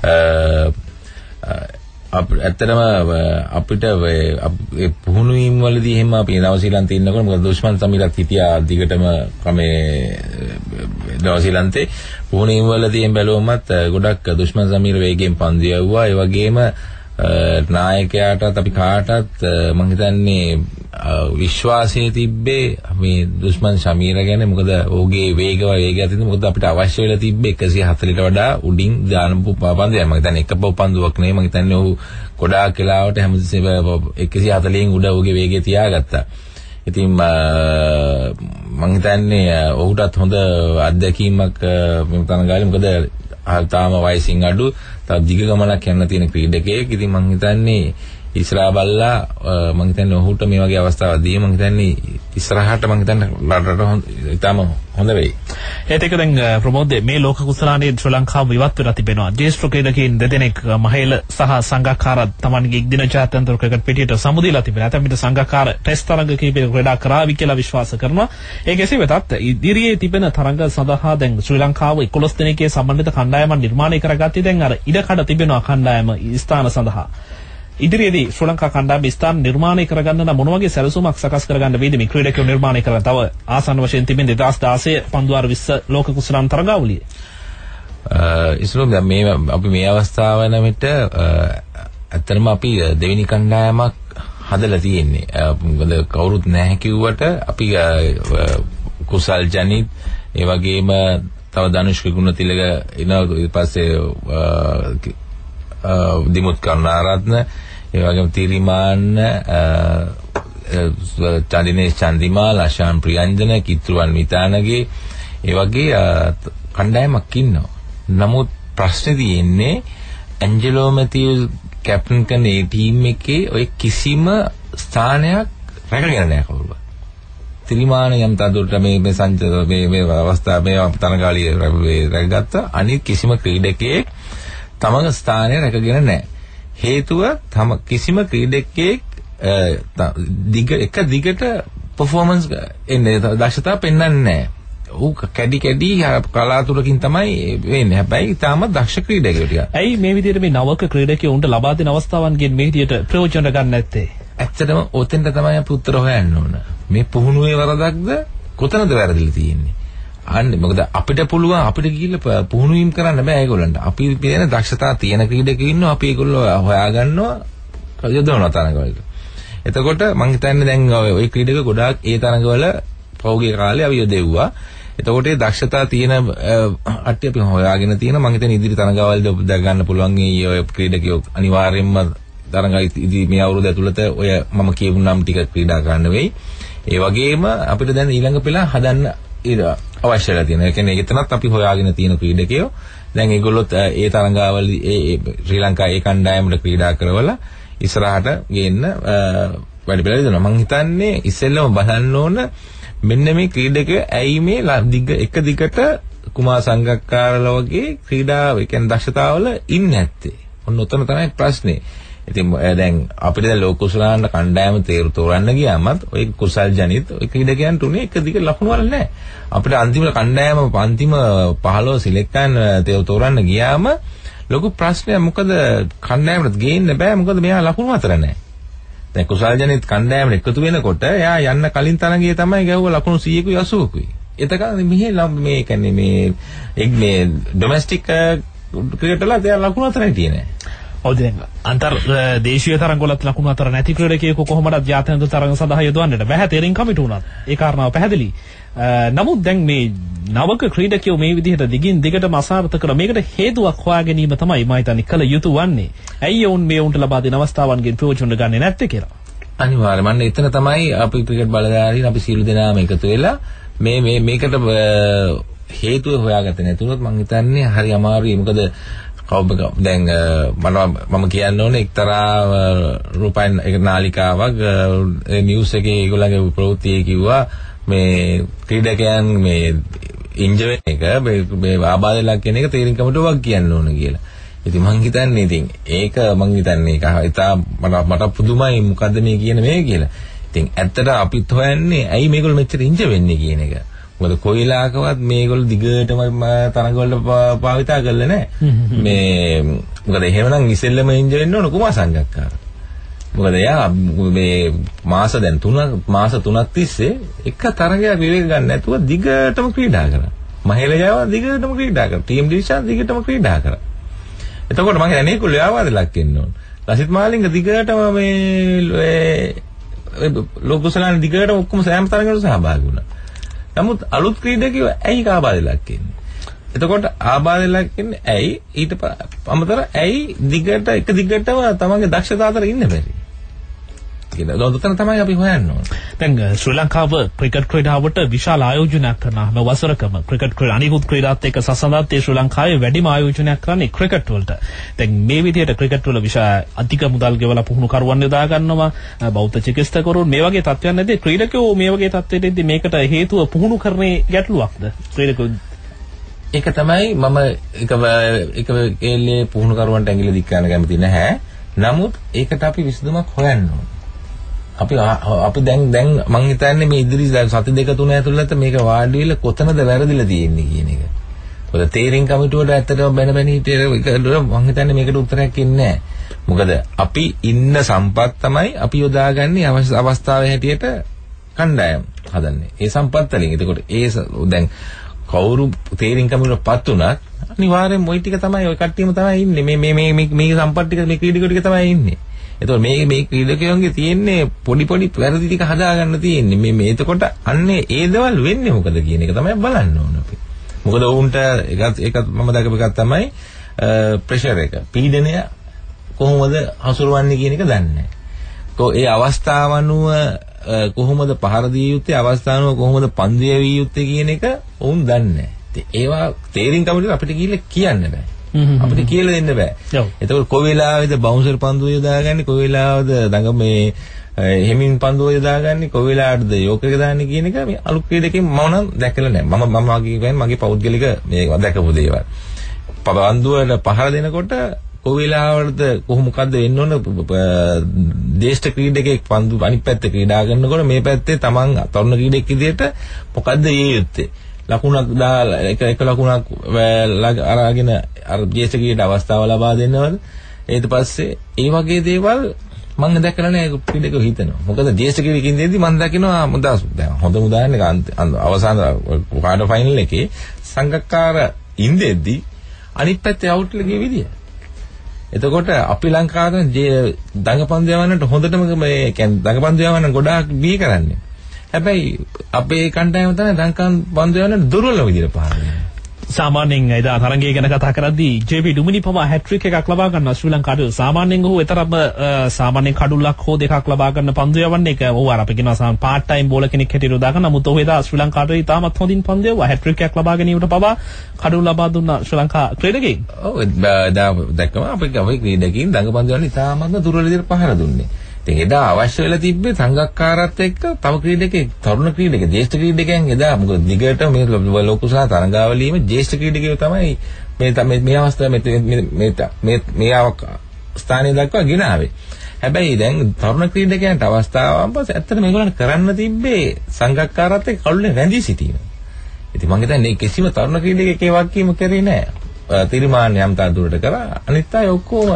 ඇත්තටම අපිට පුහුණු වීම වලදී එහෙම අපි නවසීලන්තේ ඉන්නකොට මොකද දුෂ්මන්ත ශමීරත් හිටියා දිගටම මේ නවසීලන්තේ පුහුණු වීම වලදී එහෙම බැලුවමත් ගොඩක් දුෂ්මන්ත ශමීර වේගයෙන් පන්දු යවුවා. ඒ වගේම නායකයාටත් අපි කාටත් මම හිතන්නේ විශ්වාසය තිබ්බේ මේ දුෂ්මන් ශමීර ගැන. මොකද ඔහුගේ වේගය තිබුණා. මොකද අපිට අවශ්‍ය වෙලා තිබ්බේ 140ට වඩා උඩින් දානපු පන්දුවක්. මම හිතන්නේ එක පන්දුවක් නෙවෙයි. මම හිතන්නේ ඔහු ගොඩාක් වෙලාවට හැමතිස්සෙම 140න් උඩ ඔහුගේ වේගය තියාගත්තා. ඉතින් මම හිතන්නේ ඔහුටත් හොඳ අත්දැකීමක් මේ තරඟාලේ. මොකද තාම වයසින් අඩු තව දිග ගමනක් යන්න තියෙන ක්‍රීඩකයෙක්. ඉතින් මම හිතන්නේ ඉස්රා බල්ලා මම හිතන්නේ ඔහුට මේ වගේ අවස්ථාවක් දී මම හිතන්නේ ඉස්සරහට මම හිතන්නේ රටට ඉතාම හොඳ වෙයි. ඒත් ඒක දැන් ප්‍රමෝද් මේ ලෝක කුසලානේ ශ්‍රී ලංකාව ඉවත් වෙලා තිබෙනවා. ජේෂ්ඨ ක්‍රීඩකයන් දෙදෙනෙක් මහේල සහ සංගක්කාර තමන්ගේ එක්දින ජාත්‍යන්තර ක්‍රිකට් පිටියට සමුදීලා තිබෙනවා. ඇතැම් විට සංගක්කාර ටෙස්ට් තරඟ කිහිපයක ක්‍රීඩා කරાવી කියලා විශ්වාස කරනවා. ඒ කෙසේ වෙතත් ඉදිරියේ තිබෙන තරඟ සඳහා දැන් ශ්‍රී ලංකාව 11 දෙනෙක්ගේ සම්බන්ධිත කණ්ඩායමක් නිර්මාණය කරගත්තී. දැන් අර ඉඩකඩ තිබෙනවා කණ්ඩායම ස්ථාන සඳහා. ඉදිරියේදී ශ්‍රී ලංකා කණ්ඩායම ස්ථාන නිර්මාණය කරගන්න නම් මොන වගේ සැලසුමක් සකස් කරගන්න වේද මේ ක්‍රීඩකයෝ නිර්මාණය කරන තව ආසන්න වශයෙන් තිබෙන 2016 පන්දුවාර 20 ලෝක කුසලාන තරගාවලිය. ඉස්රෝම් දැන් මේ අපි මේ අවස්ථාව වෙනමිට ඇත්තටම අපි දෙවෙනි කණ්ඩායමක් හදලා තියෙන්නේ. මොකද කවුරුත් නැහැ කිව්වට අපි කුසල් ජනිත් ඒ වගේම තව ධනුෂ් ගුණතිලක ඊට පස්සේ දිමුත් කරුණාරත්න ඒ වගේම තිරිමාන්න චන්දිනේෂ් චන්දිමාල් අශාන් ප්‍රියංජන කිත්රුවන් මිතානගේ ඒ වගේ කණ්ඩායමක් ඉන්නවා. නමුත් ප්‍රශ්නේ තියෙන්නේ ඇන්ජලෝ මැතිව්ස් කැප්ටන් කරන ඒ ටීම් එකේ ඔය කිසිම ස්ථානයක් රැකගෙන නැහැ කවුරුවත්. තිරිමාන යම් තදුරට මේ සංච මේ අවස්ථාව මේ තරගාලිය රැකගත්තා. අනිත් කිසිම ක්‍රීඩකයෙක් තමගේ ස්ථානය රැකගෙන නැහැ. හේතුව කිසිම ක්‍රීඩකයෙක් එක දිගට performance එන්නේ දක්ෂතාව පෙන්වන්නේ නැහැ. ඌ කැඩි කලාතුරකින් තමයි වෙන්නේ. හැබැයි තාම දක්ෂ ක්‍රීඩකයෙක් ටික. ඇයි මේ විදිහට මේ නවක ක්‍රීඩකයෝ උන්ට ලබා දෙන අවස්ථාවන්ගෙන් මේ විදිහට ප්‍රයෝජන ගන්න නැත්තේ? ඇත්තටම ඔතෙන්ට තමයි අපි උත්තර හොයන්න ඕන. මේ පුහුණුවේ වරදක්ද කොතනද වැරදිලා තියෙන්නේ? මොකද අපිට පුළුවන් අපිට ගිහිල්ලා පුහුණු වීම කරන්න බෑ ඒගොල්ලන්ට. අපි කියන දක්ෂතා තියෙන ක්‍රීඩකයෝ ඉන්නවා. අපි ඒගොල්ලෝ හොයාගන්නවා යොදවනවා තරඟවලට. එතකොට මම හිතන්නේ දැන් ওই ක්‍රීඩක ගොඩාක් ඒ තරඟවල පෞගේ කාලේ අපි යොදෙව්වා. එතකොට ඒ දක්ෂතා තියෙන අට්ටි අපි හොයාගෙන තියෙන මම හිතන්නේ ඉදිරි තරඟවලදී ඔබ දැක ගන්න පුළුවන් මේ ක්‍රීඩකයෝ අනිවාර්යයෙන්ම තරඟයි මේ අවුරුද්ද ඇතුළත ඔය මම කියපු නම් ටික ක්‍රීඩා කරන්න වෙයි. ඒ වගේම අපිට දැන් ඊළඟ පෙළ හදන්න අවශ්‍යලා තියෙනවා. ඒ කියන්නේ එතනත් අපි හොයාගෙන තියෙන ක්‍රීඩකයෝ දැන් ඒගොල්ලොත් ඒ තරඟාවලදී ඒ ශ්‍රී ලංකාවේ ඒ කණ්ඩායමට ක්‍රීඩා කරවලා ඉස්සරහට ගේන්න වැඩි පෙළ දෙනවා. මම හිතන්නේ ඉස්සෙල්ලම බලන්න ඕන මෙන්න මේ ක්‍රීඩකයෝ ඇයි මේ එක දිගට කුමාර සංගක්කාරලා වගේ ක්‍රීඩා ඒ කියන්නේ දක්ෂතාවල ඉන්නේ නැත්තේ. ඔන්න ඔතන තමයි ප්‍රශ්නේ. ඉතින් දැන් අපිට දැන් ලෝක කුසලාන කණ්ඩායම තෝරන්න ගියාමත් ඔය කුසල් ජනිත් ඔය ක්‍රීඩකයන්ට උනේ එක දිගට ලකුණු වල නැහැ. අපිට අන්තිම කණ්ඩායම අන්තිම 15 සිලෙක්ට් කරන්න තෝරන්න ගියාම ලොකු ප්‍රශ්නයක්. මොකද කණ්ඩායමට ගේන්න බෑ. මොකද මෙයා ලකුණු අතර නැහැ. දැන් කුසල් ජනිත් කණ්ඩායමට එකතු වෙනකොට එයා යන්න කලින් තරගයේ තමයි ගැහුව ලකුණු 100කුයි 80කුයි. එතකන් මේ කියන්නේ මේ ඩොමෙස්ටික් ක්‍රිකට් වල එයා ලකුණු අතර හිටියේ නැහැ. ඔව් දැන් අන්තර් දේශීය තරඟවලත් ලකුණු අතර නැති ක්‍රීඩකයෙකු කොහොමද ජාත්‍යන්තර තරඟ සඳහා යොදවන්නට බෑ තේරින් කමිටු උනත්. ඒ කාරණාව පැහැදිලි. නමුත් දැන් මේ නවක ක්‍රීඩකයෝ මේ විදිහට දිගින් දිගටම අසාර්ථක කර මේකට හේතුවක් හොයා ගැනීම තමයි මම හිතන්නේ කල යුතු වන්නේ. ඇයි ඔවුන් මේ උන්ට ලබා දෙන අවස්ථාවන්ගෙන් ප්‍රයෝජන ගන්නේ නැත්තේ කියලා. අනිවාර්යයෙන්ම එතන තමයි අපි ක්‍රිකට් බලධාරීන් අපි සියලු දෙනාම එකතු වෙලා මේකට හේතුව හොයාගත්තේ නැතුනොත් මම හිතන්නේ හරි අමාරුයි. මොකද දැන් මම කියන්න ඕනේ එක්තරා රුපියල් එක නාලිකාවක් නිවුස් එකේ ඒගොල්ලන්ගේ ප්‍රවෘත්තියේ කිව්වා මේ ක්‍රීඩකයන් මේ ඉන්ජර් එක මේ ආබාධයක් කියන එක තේරින් කමටුවක් කියන්න ඕන කියලා. ඉතින් මං හිතන්නේ ඒක මට පුදුමයි මොකද්ද මේ කියන මේ කියලා. ඉතින් ඇත්තට අපිත් හොයන්නේ ඇයි මේගොල්ලෝ මෙච්චර ඉන්ජර් වෙන්නේ කියන එක. මොකද කොයිලාකවත් මේගොල්ලෝ දිගටම තරඟවල භාවිතා කරලා නැහැ. මොකද එහෙමනම් ඉස්සෙල්ලම ඉන්ජර් වෙන්න ඕන කුමාර සංගක්කාර. මොකද එයා මේ මාස 3ක් තිස්සේ එක තරඟයක් විවේක ගන්න නැතුව දිගටම ක්‍රීඩා කරා. මහේල ජයව දිගටම ක්‍රීඩා කරා. ටීම් ඩිවිෂන් දිගටම ක්‍රීඩා කරා. එතකොට මම කියන්නේ ඒගොල්ලෝ ආවාදලක් වෙන්න ඕන. ලසිත් මාලිංග දිගටම මේ ලෝකසලාන දිගටම ඔක්කොම සෑම තරඟවලට සහභාගී වුණා. නමුත් අලුත් ක්‍රීඩකයෝ ඇයි ආබාධලක් වෙන්නේ? එතකොට ආබාධලක් වෙන්නේ ඇයි? ඊට අමතර ඇයි එක දිගටම තමන්ගේ දක්ෂතා අතර ඉන්න බැරි? කියලා. ඔතන තමයි අපි හොයන්න ඕනේ. දැන් ශ්‍රී ලංකාව ක්‍රිකට් ක්‍රීඩාවට විශාල ආයෝජනයක් කරන හැම වසරකම ක්‍රිකට් ක්‍රීඩා අනිකුත් ක්‍රීඩාත් එක්ක සසඳත් ශ්‍රී ලංකාවේ වැඩිම ආයෝජනයක් කරන්නේ ක්‍රිකට් වලට. දැන් මේ විදිහට ක්‍රිකට් වල විශාල අධික මුදල් ගෙවලා පුහුණු කරුවන් යොදා ගන්නවා. බෞද්ධ චිකිත්සකවරුන් මේ වගේ තත්ත්වයන් නැද්ද? ක්‍රීඩකයෝ මේ වගේ තත්ත්වයකදී මේකට හේතුව පුහුණු කරන්නේ ගැටලුවක්ද? ක්‍රීඩකයෝ ඒක තමයි මම එක එල්ලේ පුහුණු කරුවන්ට ඇඟිලි දික් කරන්න කැමති නැහැ. නමුත් ඒකට අපි විසඳුමක් හොයන්න ඕනේ. අපි දැන් මං හිතන්නේ මේ ඉදිරි සති දෙක තුන ඇතුළත මේක වාඩි වෙලා කොතනද වැරදිලා තියෙන්නේ කියන එක. මොකද තේරින් කමිටුවට ඇත්තටම බැන හිටියේ මං හිතන්නේ මේකට උත්තරයක් ඉන්නේ නැහැ. මොකද අපි ඉන්න සම්පත් තමයි අපි යොදාගන්නේ අවස්ථාවේ හැටියට කණ්ඩායම් හදන්නේ. ඒ සම්පත් වලින්. එතකොට දැන් කවුරු තේරින් කමිටුවටපත් උනත් අනිවාර්යෙන් මොයි ටික තමයි ඔය කට්ටියම තමයි ඉන්නේ. මේ සම්පත් ටික මේ ක්‍රීඩකයෝ ටික තමයි ඉන්නේ. එතකොට මේ ක්‍රීඩකයන්ගේ තියෙන්නේ පොඩි වැරදි ටික හදාගන්න තියෙන්නේ. මේ එතකොට අන්නේ ඒ දේවල් වෙන්නේ මොකද කියන එක තමයි බලන්න ඕන අපි. මොකද උන්ට ඒකත් මම දැකපු එකක් තමයි ප්‍රෙෂර් එක. පීඩනය කොහොමද හසුරවන්නේ කියන එක දන්නේ නැහැ. ඒ අවස්ථාව අනුව කොහොමද පහර දිය යුත්තේ අවස්ථානුව කොහොමද පන්දු යවිය යුත්තේ කියන එක වුන් දන්නේ නැහැ. ඒවා තේරින් කමිටුවට අපිට කියන්න බෑ. අපිට කියලා දෙන්න බෑ. එතකොට කොයි වෙලාවෙද බවුන්සර් පන්දුව යොදාගන්නේ කොයි වෙලාවද හෙමින් පන්දුව යොදාගන්නේ කොයි වෙලාවටද යෝක් එක දාන්නේ කියන එක මේ අලුත් ක්‍රීඩකෙන් මම නම් දැකලා නැහැ. මම මගේ පෞද්ගලික මේක දැකපු දේවල්. පන්දුවට පහර දෙනකොට කොයි වෙලාවටද මොකද්ද වෙන්න ඕන දේශීය ක්‍රීඩකෙක් පන්දු අනිත් පැත්තේ ක්‍රීඩා කරනකොට මේ පැත්තේ තමන් තරුණ ක්‍රීඩකෙක් විදිහට මොකද්ද ඊයේ යුත්තේ ලකුණක් දාලා එක ලකුණක් අරගෙන අර දේශීය ක්‍රීඩා අවස්ථාව ලබා දෙන්නවද ඊට පස්සේ ඒ වගේ දේවල් මම දැකලා නෑ ක්‍රීඩකයෝ හිතනවා මොකද දේශීය ක්‍රීඩකින් දෙද්දි මම දකිනවා දැන් හොඳ උදාහරණයක් අවසාන ක්වාටර් ෆයිනල් එකේ සංගක්කාර ඉන්දෙද්දි අනිත් පැත්තේ අවුට් එකේ විදිය. එතකොට අපි ලංකාවේ දඟපන්දු යවන්නට හොඳටම මේ කියන්නේ දඟපන්දු යවන්න ගොඩාක් බී කරන්නේ. හැබැයි අපේ කණ්ඩායම තමයි දඟපන්දු යවන්න දුර්වල විදිහට පාරන්නේ. සාමාන්‍යයෙන් එදා තරංගය ගැන කතා කරද්දී ජේ.පී. ඩුමිනි පවා හැට්‍රික් එකක් ලබා ගන්නවා ශ්‍රී ලංකාවේ. සාමාන්‍යයෙන් ඔහු එතරම් සාමාන්‍යයෙන් කඩුල්ලක් හෝ දෙකක් ලබා ගන්න පන්දු යවන්නේ ඒක ඔහු අර අපි කියනවා සාමාන්‍ය පාර්ට් ටයිම් බෝලර් කෙනෙක් හැටියට උදා ගන්න. නමුත් ඔහු එදා ශ්‍රී ලංකාවේ ඉතාමත් හොඳින් පන්දු යවුවා. හැට්‍රික් එකක් ලබා ගැනීමට පවා කඩුල්ල ලබා දුන්නා ශ්‍රී ලංකා ක්‍රීඩකයන්. ඔව් දැක්කම අපේ ක්‍රීඩකයන් දඟපන්දු යවන්න ඉතාමත් දුර්වල විදිහට පහර දුන්නේ. ඉතින් එදා අවශ්‍ය වෙලා තිබ්බේ සංගක්කාරත් එක්ක තව ක්‍රීඩකෙක් තරුණ ක්‍රීඩකෙක් ජ්‍යෙෂ්ඨ ක්‍රීඩකයන් එදා මොකද දිගට මේ ලෝකුසා තරඟාවලියේම ජ්‍යෙෂ්ඨ ක්‍රීඩකයෝ තමයි මේ අවස්ථාවේ මේ ස්ථානයේ දක්වා ගෙනාවේ. හැබැයි දැන් තරුණ ක්‍රීඩකයන්ට අවස්ථාවන් පස්සේ ඇත්තට මේගොල්ලන් කරන්න තිබ්බේ සංගක්කාරත් එක්ක කඩුල්ලේ රැඳී සිටීම. ඉතින් මම හිතන්නේ කිසිම තරුණ ක්‍රීඩකයෙක් ඒ වගකීම කරේ නැහැ. තීරමාන යම් තා දුරට කරා අනිත් අය ඔක්කොම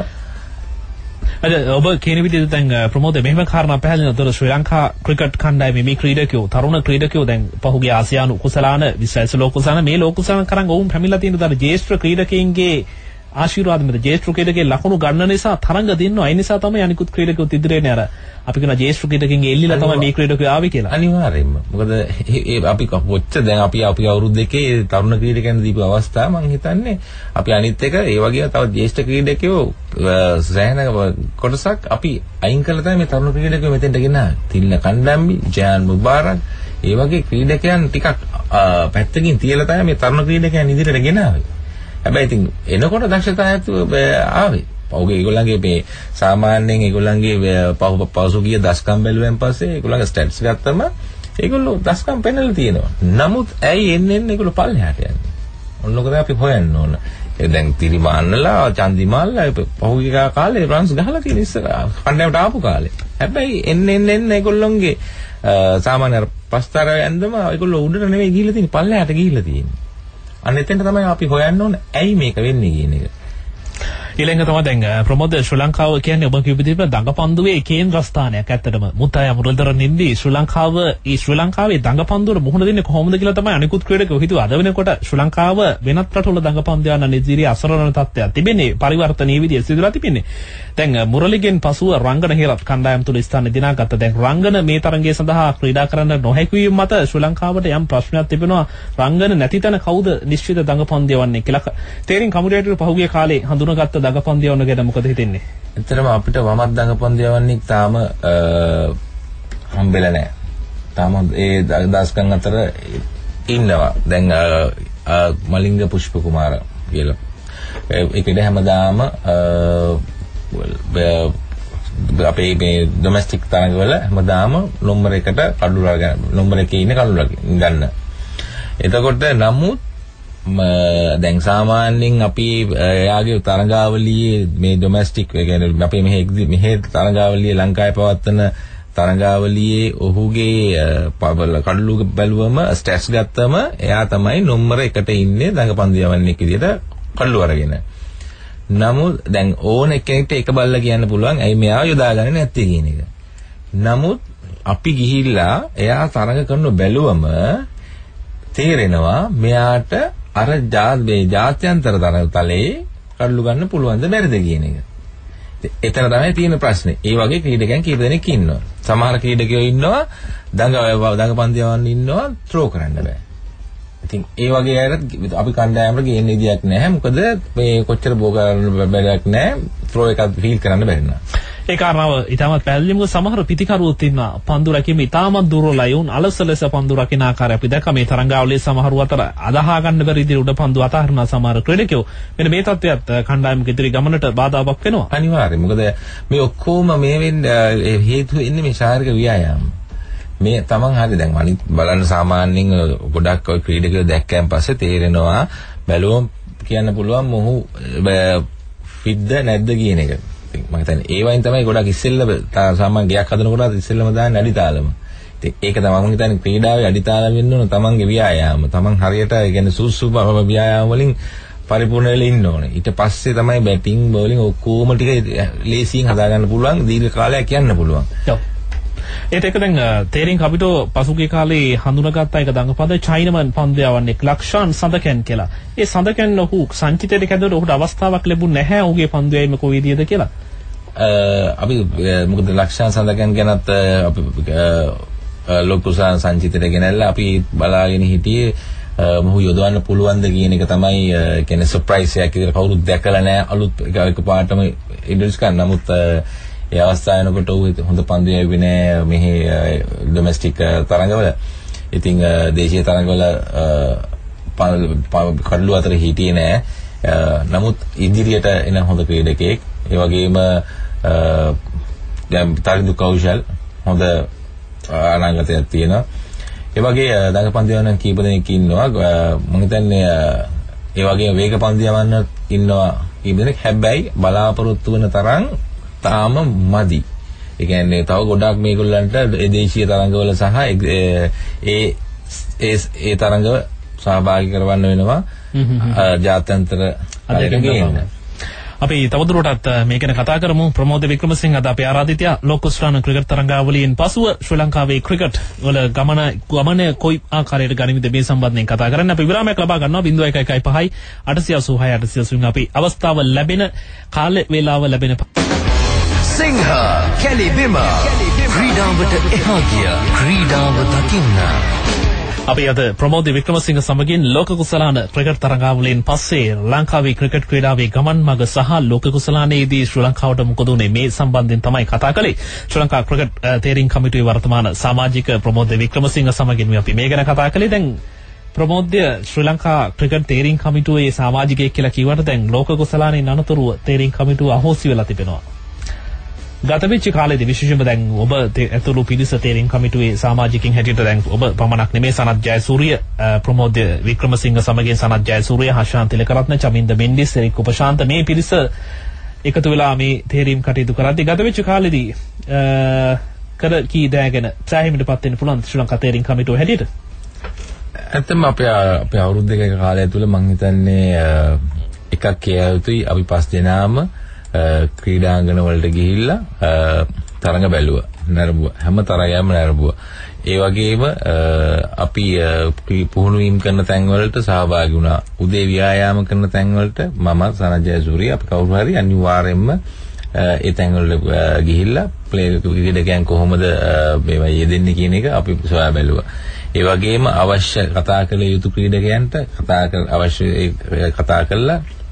ඔබ කියන විදිහට දැන් ප්‍රමෝද මෙහෙම කාරණා පැහැදිලි නතර ශ්‍රී ලංකා ක්‍රිකට් කණ්ඩායමේ මේ ක්‍රීඩකයෝ තරුණ ක්‍රීඩකයෝ දැන් පහුගිය ආසියානු කුසලාන විශ්වවිද්‍යාල ලෝකුසලාන මේ ලෝකුසලාන කරන් ඔවුන් පැමිණලා තියෙන දර ජ්‍යෙෂ්ඨ ක්‍රීඩකයන්ගේ ආශිර්වාද මත ජ්‍යෙෂ්ඨ ක්‍රීඩකයන් ලකුණු ගන්න නිසා තරඟ දෙන්නවා. ඒ නිසා තමයි අනිකුත් ක්‍රීඩකයෝ ඉදිරියනේ අර අපි කියන ජ්‍යෙෂ්ඨ ක්‍රීඩකයන්ගේ එල්ලිලා තමයි මේ ක්‍රීඩකයෝ ආවේ කියලා. අනිවාර්යයෙන්ම. මොකද අපි කොච්චර දැන් අපි අවුරුදු දෙකේ තරුණ ක්‍රීඩකයන් දීපු අවස්ථාව මම හිතන්නේ අපි අනිත් එක ඒ වගේ තව ජ්‍යෙෂ්ඨ ක්‍රීඩකයෝ සෑහෙන කොටසක් අපි අයින් කළා තමයි මේ තරුණ ක්‍රීඩකයෝ මෙතෙන්ට ගෙනාවේ. තිල්න කණ්ඩම්බි, ජයන් මුබාරක් ඒ වගේ ක්‍රීඩකයන් ටිකක් පැත්තකින් තියලා තමයි මේ තරුණ ක්‍රීඩකයන් ඉදිරියට ගෙනාවේ. හැබැයි ඉතින් එනකොට දක්ෂතා ආවේ. පහුගිය ඒගොල්ලන්ගේ මේ සාමාන්‍යයෙන් ඒගොල්ලන්ගේ පසුගිය දශකම් බැලුවෙන් පස්සේ ඒගොල්ලන්ගේ ස්ටැට්ස් ගත්තම ඒගොල්ලෝ දශකම් පෙන්නලා තියෙනවා. නමුත් ඇයි එන්නේ ඒගොල්ලෝ පල්ලෙහාට යන්නේ? ඔන්නකොද අපි හොයන්න ඕන. ඒ දැන් තිරිමාන්නලා චන්දිමාල්ලා පහුගිය කාලේ රන්ස් ගහලා තියෙන ඉස්සර කණ්ඩායමට ආපු කාලේ. හැබැයි එන්න ඒගොල්ලන්ගේ සාමාන්‍ය පස්තර ඇඳම ඒගොල්ලෝ උඩට නෙවෙයි ගිහිල්ලා තියෙන්නේ පල්ලෙහාට ගිහිල්ලා තියෙන්නේ. අන්න එතෙන්ට තමයි අපි හොයන්න ඕන ඇයි මේක වෙන්නේ කියන එක. ඊළඟ තමයි දැන් ප්‍රමෝද ශ්‍රී ලංකාව කියන්නේ ඔබ කියපු විදිහට දඟපන්දුවේ කේන්ද්‍රස්ථානයක් ඇත්තටම මුත්තය මුරල්දරන් ඉන්නේ ශ්‍රී ලංකාවේ දඟපන්දුවට මුහුණ දෙන්නේ කොහොමද කියලා තමයි අනිකුත් ක්‍රීඩකයෝ හිතුවා. අද වෙනකොට ශ්‍රී ලංකාව වෙනත් රටවල දඟපන්දු යන ඉදිරියේ අසරණ තත්ත්වයක් තිබෙන්නේ පරිවර්තනීය විදිහට සිදුලා තිබෙන්නේ. දැන් මුරලිගෙන් පසුව රංගන හේරත් කණ්ඩායම තුල ස්ථාන දිනාගත්ත. දැන් රංගන මේ තරගය සඳහා ක්‍රීඩා කරන්න නොහැකි වීම මත ශ්‍රී ලංකාවට යම් ප්‍රශ්නයක් තිබෙනවා. රංගන නැති තැන කවුද නිශ්චිත දඟපන්දු යවන්නේ කියලා. තේරින් කමුඩේට පහුගිය කාලේ හඳුනාගත්ත දඟපන්දු යවන ගැන මොකද හිතෙන්නේ? ඇත්තටම අපිට වමත් දඟපන්දු යවන්නේ තාම හම්බෙලා නැහැ. තාම ඒ දශකන් අතර ඉන්නවා. දැන් මලිංග පුෂ්ප කුමාර කියලා. ඒකෙද හැමදාම අපේ මේ ඩොමෙස්ටික් තරඟවල හැමදාම නම්බර 1ට කඩුලා ගන්න. නම්බර 1 ඉන්න කඩුලා ගන්න. එතකොට නමුත් දැන් සාමාන්‍යයෙන් අපි එයාගේ තරඟාවලියේ මේ ඩොමෙස්ටික් ඒ කියන්නේ අපේ මෙහෙ තරඟාවලියේ ලංකාවේ පවත්වන තරඟාවලියේ ඔහුගේ කඩලු බැලුවම ස්ටැට්ස් ගත්තම එයා තමයි නම්බර 1ට ඉන්නේ දඟපන්දු යවන්නෙක් විදියට කඩලු අරගෙන. නමුත් දැන් ඕන කෙනෙක්ට එක බල්ලා කියන්න පුළුවන් ඇයි මෙයා යොදාගන්නේ නැත්තේ කියන එක. නමුත් අපි ගිහිල්ලා එයා තරඟ කරන බැලුවම තේරෙනවා මෙයාට අර ජාත්‍යන්තර තරතලේ කඩලු ගන්න පුළුවන්ද බැරිද කියන එක. එතන තමයි තියෙන ප්‍රශ්නේ. ඒ වගේ ක්‍රීඩකයන් කීප දෙනෙක් ඉන්නවා. සමහර ක්‍රීඩකයෝ ඉන්නවා දඟපන්දු යවන්න ඉන්නවා ත්‍රෝ කරන්න බෑ. ඉතින් ඒ වගේ අයට අපි කණ්ඩායමට ගේන්න විදියක් නැහැ. මොකද මේ කොච්චර බෝ කරන්න බැරියක් නැහැ. ත්‍රෝ එකක් ෆීල් කරන්න බැරි නා. ඒ කාරණාව ඊටමත් පැහැදිලිව සමහර පිටිකරුවොත් ඉන්නවා පන්දු රැකීම ඊටමත් දුර්වලයි. උන් අලසලස පන්දු රකින්න ආකාරය අපි දැක්ක මේ තරංගාවලියේ සමහරව අතර අදහා ගන්න බැරි විදිහට උඩ පන්දු අතහරින සමහර ක්‍රීඩකයෝ මෙන්න මේ තත්ත්වයට කණ්ඩායමක ඉදිරි ගමනට බාධාවක් වෙනවා. අනිවාර්යයෙන්. මොකද මේ ඔක්කොම මේ වෙන්නේ හේතුව ඉන්නේ මේ ශාරීරික ව්‍යායාම. මේ තමන් හරි දැන් අනිත් බලන්න සාමාන්‍යයෙන් ගොඩක් ඔය ක්‍රීඩකයෝ දැක්කයන් පස්සේ තේරෙනවා බැලුවම කියන්න පුළුවන් මොහු ෆිට්ද නැද්ද කියන එක. මම හිතන්නේ ඒ වයින් තමයි ගොඩක් ඉස්සෙල්ලා සාමාන්‍ය ගයක් හදනකොට ඉස්සෙල්ලාම දාන්නේ අඩිතාලම. ඉතින් ඒක තමයි මම හිතන්නේ ක්‍රීඩාවේ අඩිතාලම වෙන්න ඕන තමන්ගේ ව්‍යායාම. තමන් හරියට ඒ කියන්නේ සුසු ව්‍යායාම වලින් පරිපූර්ණ වෙලා ඉන්න ඕනේ. ඊට පස්සේ තමයි බැටිං බෝලිං ඔක්කොම ටික ලේසියෙන් හදාගන්න පුළුවන් දීර්ඝ කාලයක් යන්න පුළුවන්. ඔව්. ඒත් එක දැන් තේරින් අපිට පසුගිය කාලේ හඳුනාගත්ත එක දඟපද චයිනමන් පන්දු යවන්නේ ලක්ෂාන් සඳකන් කියලා. ඒ සඳකන් ඔහු සංචිතයට කැදුවට ඔහුට අවස්ථාවක් ලැබුණ නැහැ ඔහුගේ පන්දු යෑම කොයි විදියද කියලා. අපි මොකද ලක්ෂාන් සඳකන් ගැනත් අපි ලොකු සංචිතයට ගෙනල්ලා අපි බලාගෙන හිටියේ මොහු යොදවන්න පුළුවන්ද කියන එක තමයි කියන්නේ සර්ප්‍රයිස් එකක් විදිහට කවුරුත් දැකලා නැහැ අලුත් එකපාරටම ඉන්ට්‍රොඩියුස් කරන්න. නමුත් ඒ අවස්ථාවනකොට හොඳ පන්දු යැවුවේ නෑ මෙහි ඩොමෙස්ටික් තරඟවල. ඉතින් දේශීය තරඟවල කඩලු අතර හිටියේ නෑ. නමුත් ඉදිරියට එන හොඳ ක්‍රීඩකයෙක්. ඒ වගේම දැන් තරිඳු කෞශල් හොඳ අනාගතයක් තියෙනවා. ඒ වගේ දඟපන්දු යවන කීප දෙනෙක් ඉන්නවා. මම හිතන්නේ ඒ වගේ වේග පන්දු යවන්න ඉන්නවා කීප දෙනෙක්. හැබැයි බලාපොරොත්තු වෙන තරම් තාම මදි. ඒ කියන්නේ තව ගොඩක් මේගොල්ලන්ට දේශීය තරඟවල සහ ඒ තරඟ සහභාගී කරවන්න වෙනවා. ජාත්‍යන්තර අධ්‍යක්ෂකයන්. අපි තවදුරටත් මේ ගැන කතා කරමු. ප්‍රමෝද වික්‍රමසිංහ අද අපේ ආරාධිතයා ලෝකෝස්ට්‍රාන ක්‍රිකට් තරඟාවලියෙන් පසුව ශ්‍රී ලංකාවේ ක්‍රිකට් වල ගමන කොයි ආකාරයකට ගනිමිද මේ සම්බන්ධයෙන් කතා කරන්න. අපි විරාමයක් ලබා ගන්නවා 0115 886 886 අපි අවස්ථාව ලැබෙන කාල වේලාව ලැබෙන සිංහ කැලිබිම ක්‍රීඩාවට එහා ගිය ක්‍රීඩාව දකින්න. අපි අද ප්‍රමෝද වික්‍රමසිංහ සමගින් ලෝක කුසලාන ක්‍රිකට් තරඟාවලියෙන් පස්සේ ලංකාවේ ක්‍රිකට් ක්‍රීඩාවේ ගමන් මඟ සහ ලෝක කුසලානයේදී ශ්‍රී ලංකාවට මොකද උනේ මේ සම්බන්ධයෙන් තමයි කතා කළේ. ශ්‍රී ලංකා ක්‍රිකට් තේරීම් කමිටුවේ වර්තමාන සමාජික ප්‍රමෝද වික්‍රමසිංහ සමගින් අපි මේ ගැන කතා කළේ. දැන් ප්‍රමෝද්‍ය ශ්‍රී ලංකා ක්‍රිකට් තේරීම් කමිටුවේ සමාජිකයෙක් කියලා කිව්වට දැන් ලෝක කුසලානයේ අනතුරුව තේරීම් කමිටුව අහෝසි වෙලා තිබෙනවා. ගත වෙච්ච කාලේදී විශේෂයෙන්ම දැන් ඔබ ඇතුළු පිරිස තේරීම් කමිටුවේ සමාජිකින් හැටියට දැන් ඔබ පමණක් නෙමෙයි සනත් ජයසූරිය ප්‍රමෝද වික්‍රමසිංහ සමගින් සනත් ජයසූරිය හෂාන් තිලකරත්න චමින්ද මෙන්ඩිස් එරික් උපශාන්ත මේ පිරිස එකතු වෙලා මේ තේරීම් කටයුතු කරද්දී ගත වෙච්ච කාලේදී කර කී දෑගෙන සෑහීමටපත් වෙන්න පුළුවන් ශ්‍රී ලංකා තේරීම් කමිටුව හැටියට. ඇත්තම අපේ අවුරුදු දෙකක කාලය තුල මම හිතන්නේ එකක් කිය යුතුයි අපි පස් දෙනාම ක්‍රීඩාංගන වලට ගිහිල්ලා තරඟ බැලුවා නරඹුවා හැම තරගයක්ම නරඹුවා. ඒ වගේම අපි පුහුණු වීම කරන තැන් වලට සහභාගී වුණා. උදේ ව්‍යායාම කරන තැන් වලට මම සනත් ජයසූරිය අපි කවුරු හරි අනිවාර්යයෙන්ම ඒ තැන් වලට ගිහිල්ලා ක්‍රීඩකයන් කොහොමද මේවා යෙදෙන්නේ කියන එක අපි සොයා බැලුවා. ඒ වගේම අවශ්‍ය කතා කළ යුතු ක්‍රීඩකයන්ට කතා කළා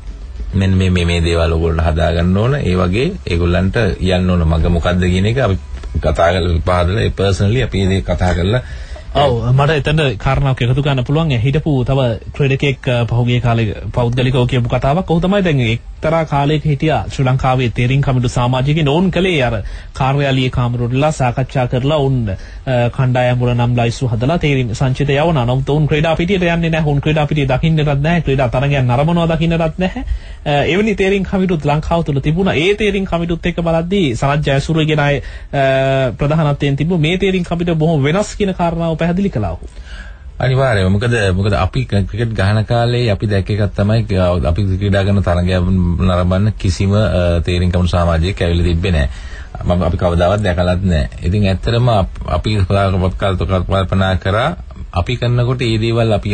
මෙන්න මේ දේවල් ඔයගොල්ලෝ හදා ගන්න ඕන. ඒ වගේ ඒගොල්ලන්ට යන්න ඕන මග මොකද්ද කියන එක අපි කතා කරලා පහදලා ඒ පර්සනලි අපි මේ කතා කරලා ඔව් මට එතන කාරණාවක් එකතු කරන්න පුළුවන්. හිටපු තව ක්‍රීඩකෙක් පහුගිය කාලේ පෞද්ගලිකව කියපු කතාවක්. ඔහු තමයි දැන් එක්තරා කාලයක හිටියා ශ්‍රී ලංකාවේ තේරීම් කමිටු සමාජිකින් ඕන් කලේ අර කාර්යාලීය කාමරවලලා සාකච්ඡා කරලා උන් කණ්ඩායම් වල නම් ලයිස්තු හදලා තේරීම් සංචිතය යවනවා. නමුත් උන් ක්‍රීඩා පිටියට යන්නේ නැහැ. උන් ක්‍රීඩා පිටිය දකින්නටත් නැහැ. ක්‍රීඩා තරගයන් නරඹනවා දකින්නටත් නැහැ. එවැනි තේරීම් කමිටුත් ලංකාව තුල තිබුණා. ඒ තේරීම් කමිටුත් එක්ක බලද්දී සනත් ජයසූරිය කියන අය ප්‍රධානත්වයෙන් තිබු මේ තේරීම් කමිටුව බොහොම වෙනස් කියන කාරණාව පැහැදිලි කළා ඔහු. අනිවාර්යයෙන්ම මොකද අපි ක්‍රිකට් ගහන කාලේ අපි දැක්ක එකක් තමයි අපි ක්‍රීඩා කරන තරගයක් නරඹන්න කිසිම තේරීම් කමිටු සමාජයක ඇවිල්ලා තිබ්බේ නැහැ. අපි කවදාවත් දැකලත් නැහැ. ඉතින් ඇත්තටම අපි කල්පනා කරා අපි කරනකොට මේ දේවල් අපිත්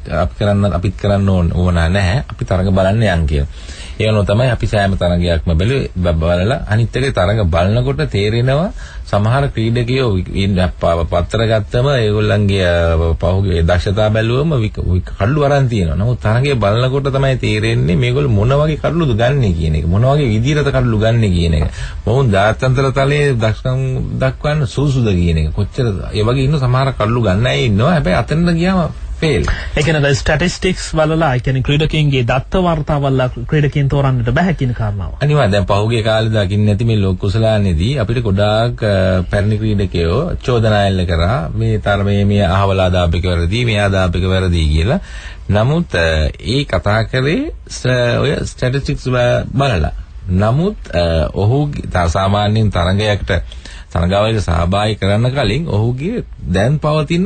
කරන්න ඕන නැහැ. අපි තරග බලන්න යන් කියලා. ඒ වෙනව තමයි අපි සෑම තරගයක්ම බලලා අනිත් එක තරග බලනකොට තේරෙනවා සමහර ක්‍රීඩකයෝ පත්තර ගත්තම ඒගොල්ලන්ගේ පහුගිය දක්ෂතා බැලුවම කඩළු අරන් තියෙනවා. නමුත් තරගය බලනකොට තමයි තේරෙන්නේ මේගොල්ලෝ මොන වගේ කඩළුද ගන්නෙ කියන එක. මොන වගේ විදිහට කඩළු ගන්නෙ කියන එක. මොවුන් ජාත්‍යන්තර තලයේ දක්ෂකම් දක්වන්න සුසුද කියන එක. කොච්චර ඒ වගේ ඉන්න සමහර කඩළු ගන්න අය ඉන්නවා. හැබැයි අතෙන්ද ගියාම fail. ඒ කියන්නේ ස්ටැටිස්ටික්ස් වලලා ඒ කියන්නේ ක්‍රීඩකයන්ගේ දත්ත වාර්තාවල ක්‍රීඩකයන් තෝරන්නට බෑ කියන කාරණාව. අනිවාර්යයෙන් දැන් පහුගිය කාලේ දකින්න නැති මේ ලෝක කුසලානේදී අපිට ගොඩාක් පැරණි ක්‍රීඩකයෝ චෝදනා එල්ල කරා මේ තරමේ මේ අහවලා දාපික වැරදි මෙයා දාපික වැරදි කියලා. නමුත් ඒ කතා කරේ ඔය ස්ටැටිස්ටික්ස් බලලා. නමුත් ඔහු සාමාන්‍යයෙන් තරගයකට තරගාවලියට සහභාගී කරන්න කලින් ඔහුගේ දැන් පවතින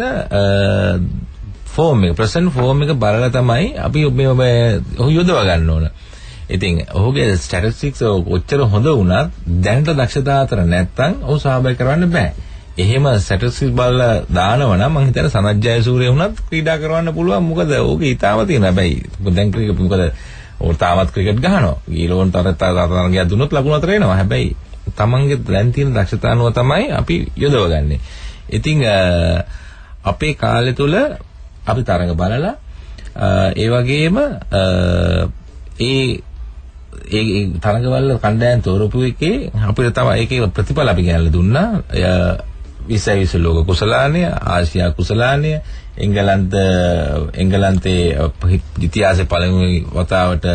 ෆෝම් එක ප්‍රසන්ට් ෆෝම් එක බලලා තමයි අපි ඔහු යොදව ගන්න ඕන. ඉතින් ඔහුගේ ස්ටැටිස්ටික්ස් ඔච්චර හොඳ වුණත් දැනට දක්ෂතා අතර නැත්තම් ඔහු සහභාගී කරවන්න බෑ. එහෙම ස්ටැටිස්ටික්ස් බලලා දානවා නම් මම හිතන්නේ සනත් ජයසූරිය වුණත් ක්‍රීඩා කරවන්න පුළුවන්. මොකද ඔහුගේ ඊතාව තියෙනවා. හැබැයි දැන් ක්‍රිකට් මොකද ඔහු තාමත් ක්‍රිකට් ගහනවා. ඊළඟ තරගයක් දුන්නොත් ලකුණු අතර එනවා. හැබැයි තමන්ගේ දැන් තියෙන දක්ෂතා අනුව තමයි අපි යොදවගන්නේ. ඉතින් අපේ කාලය තුල අපි තරඟ බලලා ඒ වගේම ඒ තරඟවල කණ්ඩායම් තෝරපු එකේ අපිට තමයි ඒකේ ප්‍රතිඵල අපි ගෙනල්ලා දුන්නා. 20 ලෝක කුසලානය, ආසියා කුසලානය, එංගලන්තයේ ඉතිහාසයේ පළමු වතාවට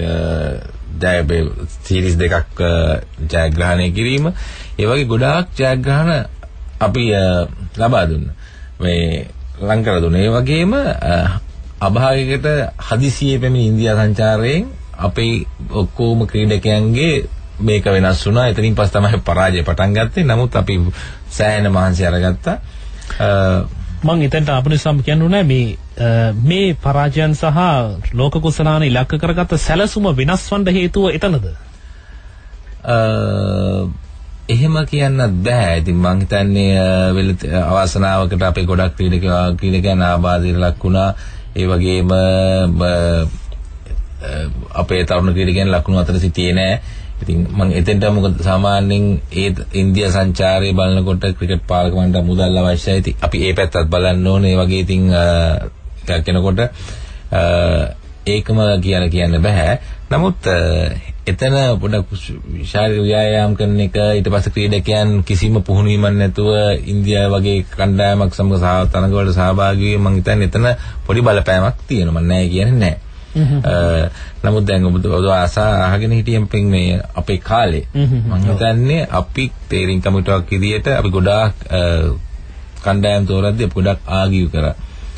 සීරීස් දෙකක් ජයග්‍රහණය කිරීම. ඒ වගේ ගොඩාක් ජයග්‍රහණ අපි ලබා දුන්නා. මේ ලං කර දුන්නා. ඒ වගේම අභාගයකට හදිසියේ පැමිණි ඉන්දියා සංචාරයෙන් අපේ ඔක්කොම ක්‍රීඩකයන්ගේ මේක වෙනස් වුණා. එතනින් පස්සේ තමයි පරාජය පටන් ගත්තේ. නමුත් අපි සෑහෙන මහන්සි අරගත්තා. මම එතනට අපනිසම් කියන්නේ මේ පරාජයන් සහ ලෝක කුසලාන ඉලක්ක කරගත්ත සැලසුම වෙනස් වන්න හේතුව එතනද? එහෙම කියන්නත් බෑ. ඉතින් මම හිතන්නේ අවසනාවකට අපේ ගොඩක් ක්‍රීඩකයන් ආබාධයට ලක් වුණා. ඒ වගේම අපේ තරුණ ක්‍රීඩකයන් ලකුණු අතර සිටියේ නෑ. ඉතින් මම එතෙන්ට මොකද සාමාන්‍යයෙන් ඒ ඉන්දියා සංචාරය බලනකොට ක්‍රිකට් පාලක මණ්ඩල මුදල් අවශ්‍යයි. ඉතින් අපි ඒ පැත්තත් බලන්න ඕනේ. ඒ වගේ ඉතින් කෙනකොට ඒකම කියන්න බෑ. නමුත් එතන පොඩක් ශාරීරික ව්‍යායාම් කරන එක ඊට පස්සේ ක්‍රීඩකයන් කිසිම පුහුණුවීමක් නැතුව ඉන්දියාව වගේ කණ්ඩායමක් සමග තරඟවලට සහභාගී වෙ මම හිතන්නේ එතන පොඩි බලපෑමක් තියෙනවා. මම නෑ කියන්නේ නෑ. නමුත් දැන් ඔබ ආසා අහගෙන හිටියම් මේ අපේ කාලේ මම හිතන්නේ අපි තේරීම් කමිටුවක් විදියට අපි ගොඩාක් කණ්ඩායම් තෝරද්දී අපි ගොඩාක් ආගියු කරා.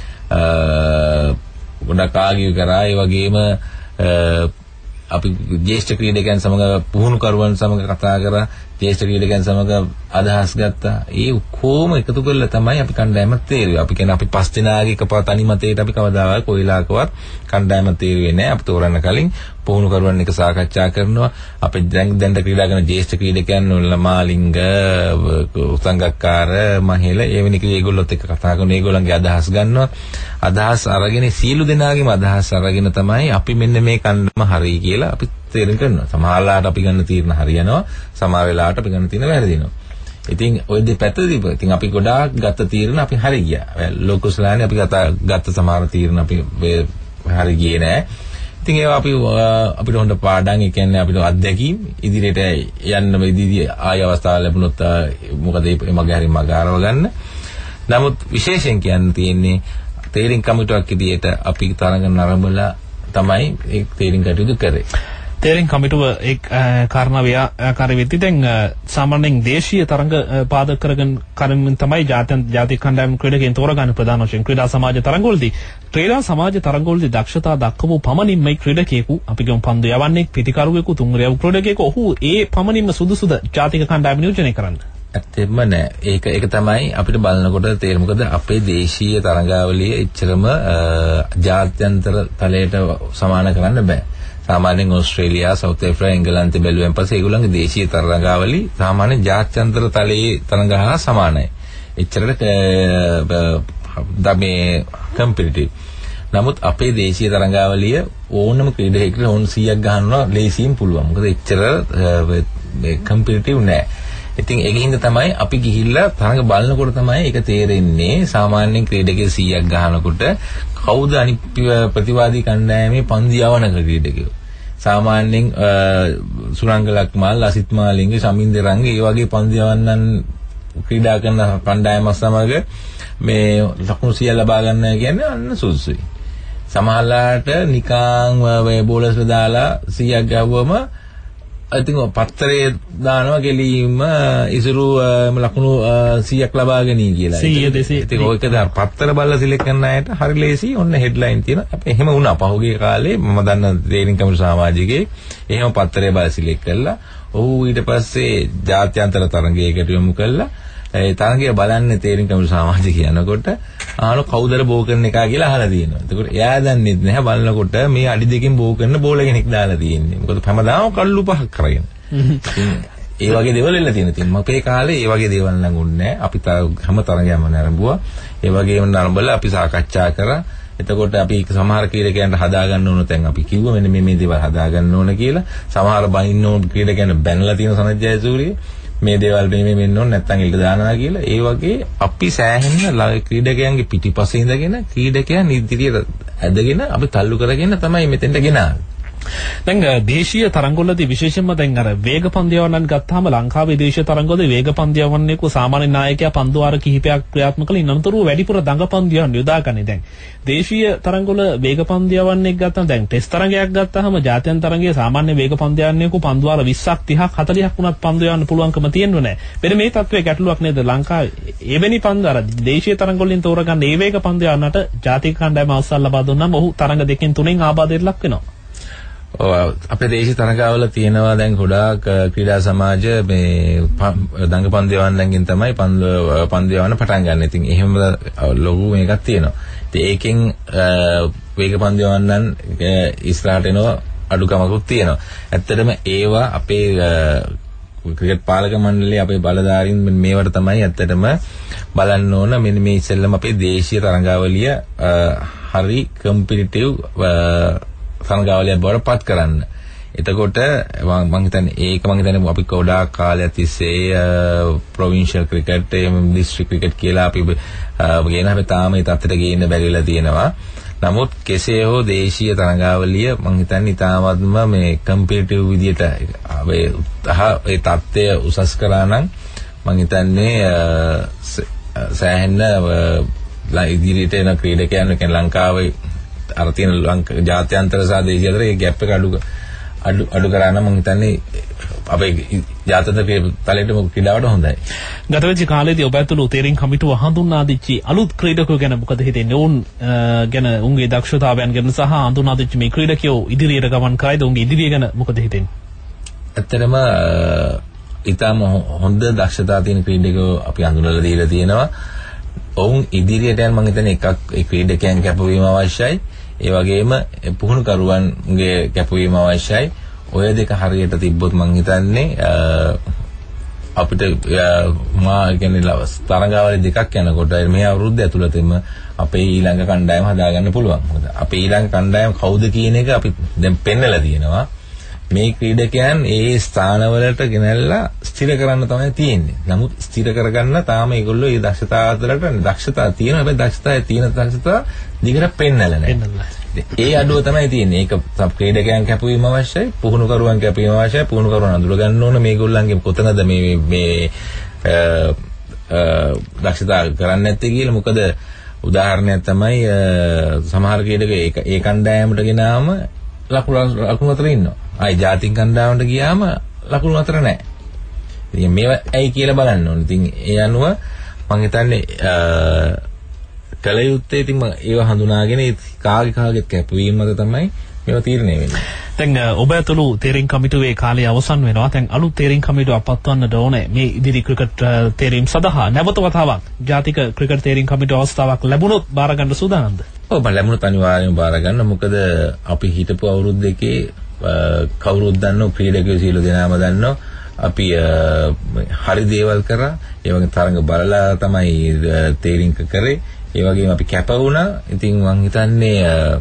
ඒ වගේම අපි ජ්‍යෙෂ්ඨ ක්‍රීඩකයන් සමග පුහුණුකරුවන් සමග කතා කරා. ජ්‍යෙෂ්ඨ ක්‍රීඩකයන් සමග අදහස් ගත්තා. ඒ කොහොම එකතු කරලා තමයි අපි කණ්ඩායමක් තේරුවේ. අපි කියන්නේ අපි පස් දෙනාගේ එකපාර තනි මතයට අපි කවදාවත් කොයිලාකවත් කණ්ඩායමක් තේරුවේ නැහැ. අපි තෝරන්න කලින් පුහුණුකරුවන් එක සාකච්ඡා කරනවා. අපි දැන් ක්‍රීඩා කරන ජ්‍යෙෂ්ඨ ක්‍රීඩකයන් මාලිංග, සංගක්කාර, මහේල ඒවෙනි ඒගොල්ලොත් එක්ක කතා කරන ඒගොල්ලන්ගේ අදහස් ගන්නවා. අදහස් අරගෙන සීළු දෙනාගේම අදහස් අරගෙන තමයි අපි මෙන්න මේ කණ්ඩායම හරි කියලා අපි තීරණ කරනවා. සමහර වෙලාවට අපි ගන්න තීරණ හරියනවා. සමහර වෙලාවට අපි ගන්න තීරණ වැරදිනවා. ඉතින් ওই දෙපැත්තදී ඉතින් අපි ගොඩාක් ගත්ත තීරණ අපි හරි ගියා. ලෝක කුසලානේ අපි ගත්ත සමහර තීරණ අපි හරි ගියේ නෑ. ඉතින් ඒවා අපිට හොඳ පාඩම්, ඒ කියන්නේ අපිට අත්දැකීම් ඉදිරියට යන්න ඉදිරිය ආය අවස්ථාව ලැබුණොත් මොකද මේ මගේ හරිය මග ආරව ගන්න. නමුත් විශේෂයෙන් කියන්න තියෙන්නේ තේරින් කමිටුවක් විදියට අපි තරඟ නරඹලා තමයි ඒ තේරින් කටයුතු කරේ. තේරින් කමිටුව ඒ කාරණා ව්‍යාකාරී වෙද්දී දැන් සාමාන්‍යයෙන් දේශීය තරඟ පාදක කරගෙන කලින් තමයි ජාතික කණ්ඩායම් ක්‍රීඩකයන් තෝරගන්න ප්‍රධාන වශයෙන් ක්‍රීඩා සමාජ තරඟවලදී. ක්‍රීඩා සමාජ තරඟවලදී දක්ෂතා දක්වපු පමණින් මේ ක්‍රීඩකයෙකු අපි ගමු පන්දු යවන්නේ පිටිකරුවෙකු තුන්රයව ක්‍රීඩකයෙකු ඔහු ඒ පමණින්ම සුදුසුද ජාතික කණ්ඩායම නියෝජනය කරන්න? ඇත්තෙම නෑ. ඒක තමයි අපිට බලනකොට තේරෙන්නේ. මොකද අපේ දේශීය තරඟාවලිය එච්චරම ජාත්‍යන්තර තලයට සමාන කරන්න බෑ. සාමාන්‍යයෙන් ඕස්ට්‍රේලියා, සවුත් ආෆ්‍රිකා, එංගලන්තය බැලුවෙන් පස්සේ ඒගොල්ලන්ගේ දේශීය තරඟාවලි සාමාන්‍ය ජාත්‍යන්තර තලයේ තරඟ හා සමානයි. එච්චරට මේ කම්පිටිටිව්. නමුත් අපේ දේශීය තරඟාවලිය ඕනම ක්‍රීඩකයෙකුට ඕන 100ක් ගහනවා ලේසියෙන් පුළුවන්. මොකද එච්චර මේ කම්පිටිටිව් නෑ. ඉතින් ඒකින්ද තමයි අපි ගිහිල්ලා තරඟ බලනකොට තමයි ඒක තේරෙන්නේ. සාමාන්‍යයෙන් ක්‍රීඩකයෙක් 100ක් ගහනකොට කවුද අනිත් ප්‍රතිවාදී කණ්ඩායමේ පන්දු යවන ක්‍රීඩකයෝ. සාමාන්‍යයෙන් සුරංග ලක්මාල්, ලසිත් මාලිංග, ශමින්ද රංග ඒ වගේ පන්දු යවන්නන් ක්‍රීඩා කරන කණ්ඩායම සමග මේ ලකුණු 100 ලබා ගන්න කියන්නේ අන්න සුදුසුයි. සමහරලාට නිකං බෝලර්ස්ලා දාලා 100ක් ගහුවම ඉතින් පත්තරේ දානවා ගෙලීම ඉසුරු ලකුණු 100ක් ලබා ගනී කියලා. 100 200. ඉතින් ඔයක දා පත්තර බලලා සිලෙක්ට් කරන අයට හරි ලේසි. ඔන්න හෙඩ්ලයින් තියෙනවා. අපි එහෙම වුණා පහුගිය කාලේ මම දන්න තේරින් කමිටු සමාජිකේ එහෙම පත්තරේ බලලා සිලෙක්ට් කළා. ඔහු ඊට පස්සේ ජාත්‍යන්තර තරඟයකට යොමු කළා. ඒ තරඟය බලන්නේ තේරින් කමිටු සමාජික යනකොට ආනෝ කවුදර බෝ කරන එකා කියලා අහලා තියෙනවා. එතකොට එයා දන්නේ නැහැ බලනකොට මේ අඩි දෙකෙන් බෝ කරන බෝල කෙනෙක් දාලා තියෙන්නේ. මොකද හැමදාම කල්ලු පහක් කරගෙන. ඒ වගේ දේවල් එල්ල තියෙන. ඉතින් අපේ කාලේ ඒ වගේ දේවල් නම් උන්නේ නැහැ. අපි හැම තරඟයක්ම නරඹුවා. ඒ වගේම නරඹලා අපි සාකච්ඡා කරා. එතකොට අපි සමහර ක්‍රීඩකයන්ට හදා ගන්න ඕන තැන් අපි කිව්වා මෙන්න මේ දේවල් හදා ගන්න ඕන කියලා. සමහර බනින්න ඕන ක්‍රීඩකයන්ට බැනලා තියෙන සනත් ජයසූරිය මේ දේවල් මේ වෙන්න ඕන නැත්නම් ඉල්ල දානවා කියලා. ඒ වගේ අපි සෑහෙන ක්‍රීඩකයන්ගේ පිටිපස්සේ ඉඳගෙන ක්‍රීඩකයන් ඉදිරියට ඇදගෙන අපි තල්ලු කරගෙන තමයි මෙතෙන්ට ගෙනාවේ. දැන් දේශීය තරඟවලදී විශේෂයෙන්ම දැන් අර වේග පන්දියවන්නන් ගත්තාම ලංකාවේ දේශීය තරඟවලදී වේග පන්දියවන්නේකෝ සාමාන්‍ය නායකයා පන්දුවාර කිහිපයක් ක්‍රියාත්මක කළ ඉන්නතුරු වැඩිපුර දඟ පන්දියවන්න යොදාගන්නේ. දැන් දේශීය තරඟවල වේග පන්දියවන්නේක් ගත්තාම දැන් ටෙස්ට් තරඟයක් ගත්තාම ජාත්‍යන්තර තරඟයේ සාමාන්‍ය වේග පන්දියවන්නේකෝ පන්දුවාර 20ක් 30ක් 40ක් වුණත් පන්දු යවන්න පුළුවන්කම තියෙන්නේ නැහැ. මෙන්න මේ තත්ත්වයේ ගැටලුවක් නේද ලංකාවේ? එවැනි පන්දුවාර දේශීය තරඟවලින් තෝරගන්න මේ වේග පන්දියවන්නට ජාතික කණ්ඩායම අවසන් ලබා දුන්නාම ඔහු තරඟ දෙකෙන් තුනෙන් ආබාධයට ලක් වෙනවා. අපේ දේශීය තරඟවල තියෙනවා දැන් ගොඩාක් ක්‍රීඩා සමාජ මේ දඟ පන්දු යවන්නන්ගෙන් තමයි පන්දු යවන්න පටන් ගන්න. ඉතින් එහෙම ලොකු මේකක් තියෙනවා. ඉතින් ඒකෙන් වේග පන්දු යවන්නන් ඉස්සරහට එනවා අඩුකමකුත් තියෙනවා. ඇත්තටම ඒවා අපේ ක්‍රිකට් පාලක මණ්ඩලයේ අපේ බලධාරීන් මේවට තමයි ඇත්තටම බලන්න ඕන. මෙන්න මේ ඉස්සෙල්ලම අපේ දේශීය තරඟාවලිය හරි කම්පිටිටිව් තරඟාවලියක් බවට පත් කරන්න. එතකොට මම හිතන්නේ අපි ගොඩාක් කාලයක් තිස්සේ ප්‍රොවින්ෂල් ක්‍රිකට් එහෙම ඩිස්ට්‍රික්ට් ක්‍රිකට් කියලා අපි ගෙන අපි තාම ඒ තත්ත්වයට ගේන්න බැරිලා තියෙනවා. නමුත් කෙසේ හෝ දේශීය තරඟාවලිය මම හිතන්නේ ඉතාමත්ම මේ කම්පිටිටිව් විදියට ඒ තත්ත්වය උසස් කරා නම් මම හිතන්නේ සෑහෙන ඉදිරියට එන ක්‍රීඩකයන් කියන්නේ ලංකාවේ අර තියෙන ජාත්‍යන්තර සහ දේශීය අතර ඒ ગેප් එක අඩු කරා නම් මම හිතන්නේ අපේ ජාත්‍යන්තර තලයට ක්‍රීඩාවට හොඳයි. ගත වෙච්ච කාලේදී ඔබ ඇතුළු තේරින් කමිටුව හඳුන්වා දෙච්ච අලුත් ක්‍රීඩකයෝ ගැන මොකද හිතෙන්නේ? ඔවුන් ගැන උන්ගේ දක්ෂතාවයන් ගැන සහ හඳුන්වා දෙච්ච මේ ක්‍රීඩකයෝ ඉදිරියට ගමන් කරයිද? උන්ගේ ඉදිරිය ගැන මොකද හිතෙන්නේ? ඇත්තටම ඊටම හොඳ දක්ෂතා තියෙන ක්‍රීඩකයෝ අපි හඳුන්වලා දීලා තියෙනවා. ඔවුන් ඉදිරියට යන මම හිතන්නේ එකක් ඒ ක්‍රීඩකයන් කැපවීම අවශ්‍යයි. ඒ වගේම පුහුණුකරුවන්ගේ කැපවීම අවශ්‍යයි. ඔය දෙක හරියට තිබ්බොත් මම හිතන්නේ අපිට කියන්නේ තරඟාවලි දෙකක් යනකොට මේ අවුරුද්ද ඇතුළතම අපේ ඊළඟ කණ්ඩායම හදාගන්න පුළුවන්. මොකද අපේ ඊළඟ කණ්ඩායම කවුද කියන එක අපි දැන් පෙන්නලා තියෙනවා. මේ ක්‍රීඩකයන් ඒ ස්ථානවලට ගෙනල්ලා ස්ථිර කරන්න තමයි තියෙන්නේ. නමුත් ස්ථිර කරගන්න තාම ඒගොල්ලෝ ඒ දක්ෂතා අතරට දක්ෂතා තියෙනවා. හැබැයි දක්ෂතාවයේ තියෙන දක්ෂතා දිගට පෙන්නලා නැහැ. ඒ අඩුව තමයි තියෙන්නේ. ඒක ක්‍රීඩකයන් කැපවීම අවශ්‍යයි, පුහුණුකරුවන් කැපවීම අවශ්‍යයි, පුහුණුකරුවන් අඳුර ගන්න ඕන මේගොල්ලන්ගේ කොතනද මේ දක්ෂතා කරන්නේ නැත්තේ කියලා. මොකද උදාහරණයක් තමයි සමහර ක්‍රීඩක ඒ කණ්ඩායමට ගෙනාම ලකුණු අතර ඉන්නවා. ආයි ජාතික කණ්ඩායමට ගියාම ලකුණු අතර නැහැ. ඉතින් මේවා ඇයි කියලා බලන්න ඕනේ. ඉතින් ඒ අනුව මම හිතන්නේ කල යුත්තේ ඉතින් ඒව හඳුනාගෙන කාගේ කැපවීම මත තමයි මේවා තීරණය වෙන්නේ. දැන් ඔබ ඇතුළු තේරීම් කමිටුවේ කාලය අවසන් වෙනවා. දැන් අලුත් තේරීම් කමිටුව පත්වන්නට ඕනේ මේ ඉදිරි ක්‍රිකට් තේරීම් සඳහා. නැවත වතාවක් ජාතික ක්‍රිකට් තේරීම් කමිටුව අවස්ථාවක් ලැබුණොත් බාර ගන්න සූදානම්ද? ඔව් මම ලැබුණොත් අනිවාර්යයෙන්ම බාර ගන්න. මොකද අපි හිටපු අවුරුදු දෙකේ කවුරුත් දන්නෝ ක්‍රීඩකයෝ සියලු දෙනාම දන්නෝ අපි හරි දේවල් කරා. ඒ වගේ තරඟ බලලා තමයි තේරීම් කරේ. ඒ වගේම අපි කැප වුණා. ඉතින් මම හිතන්නේ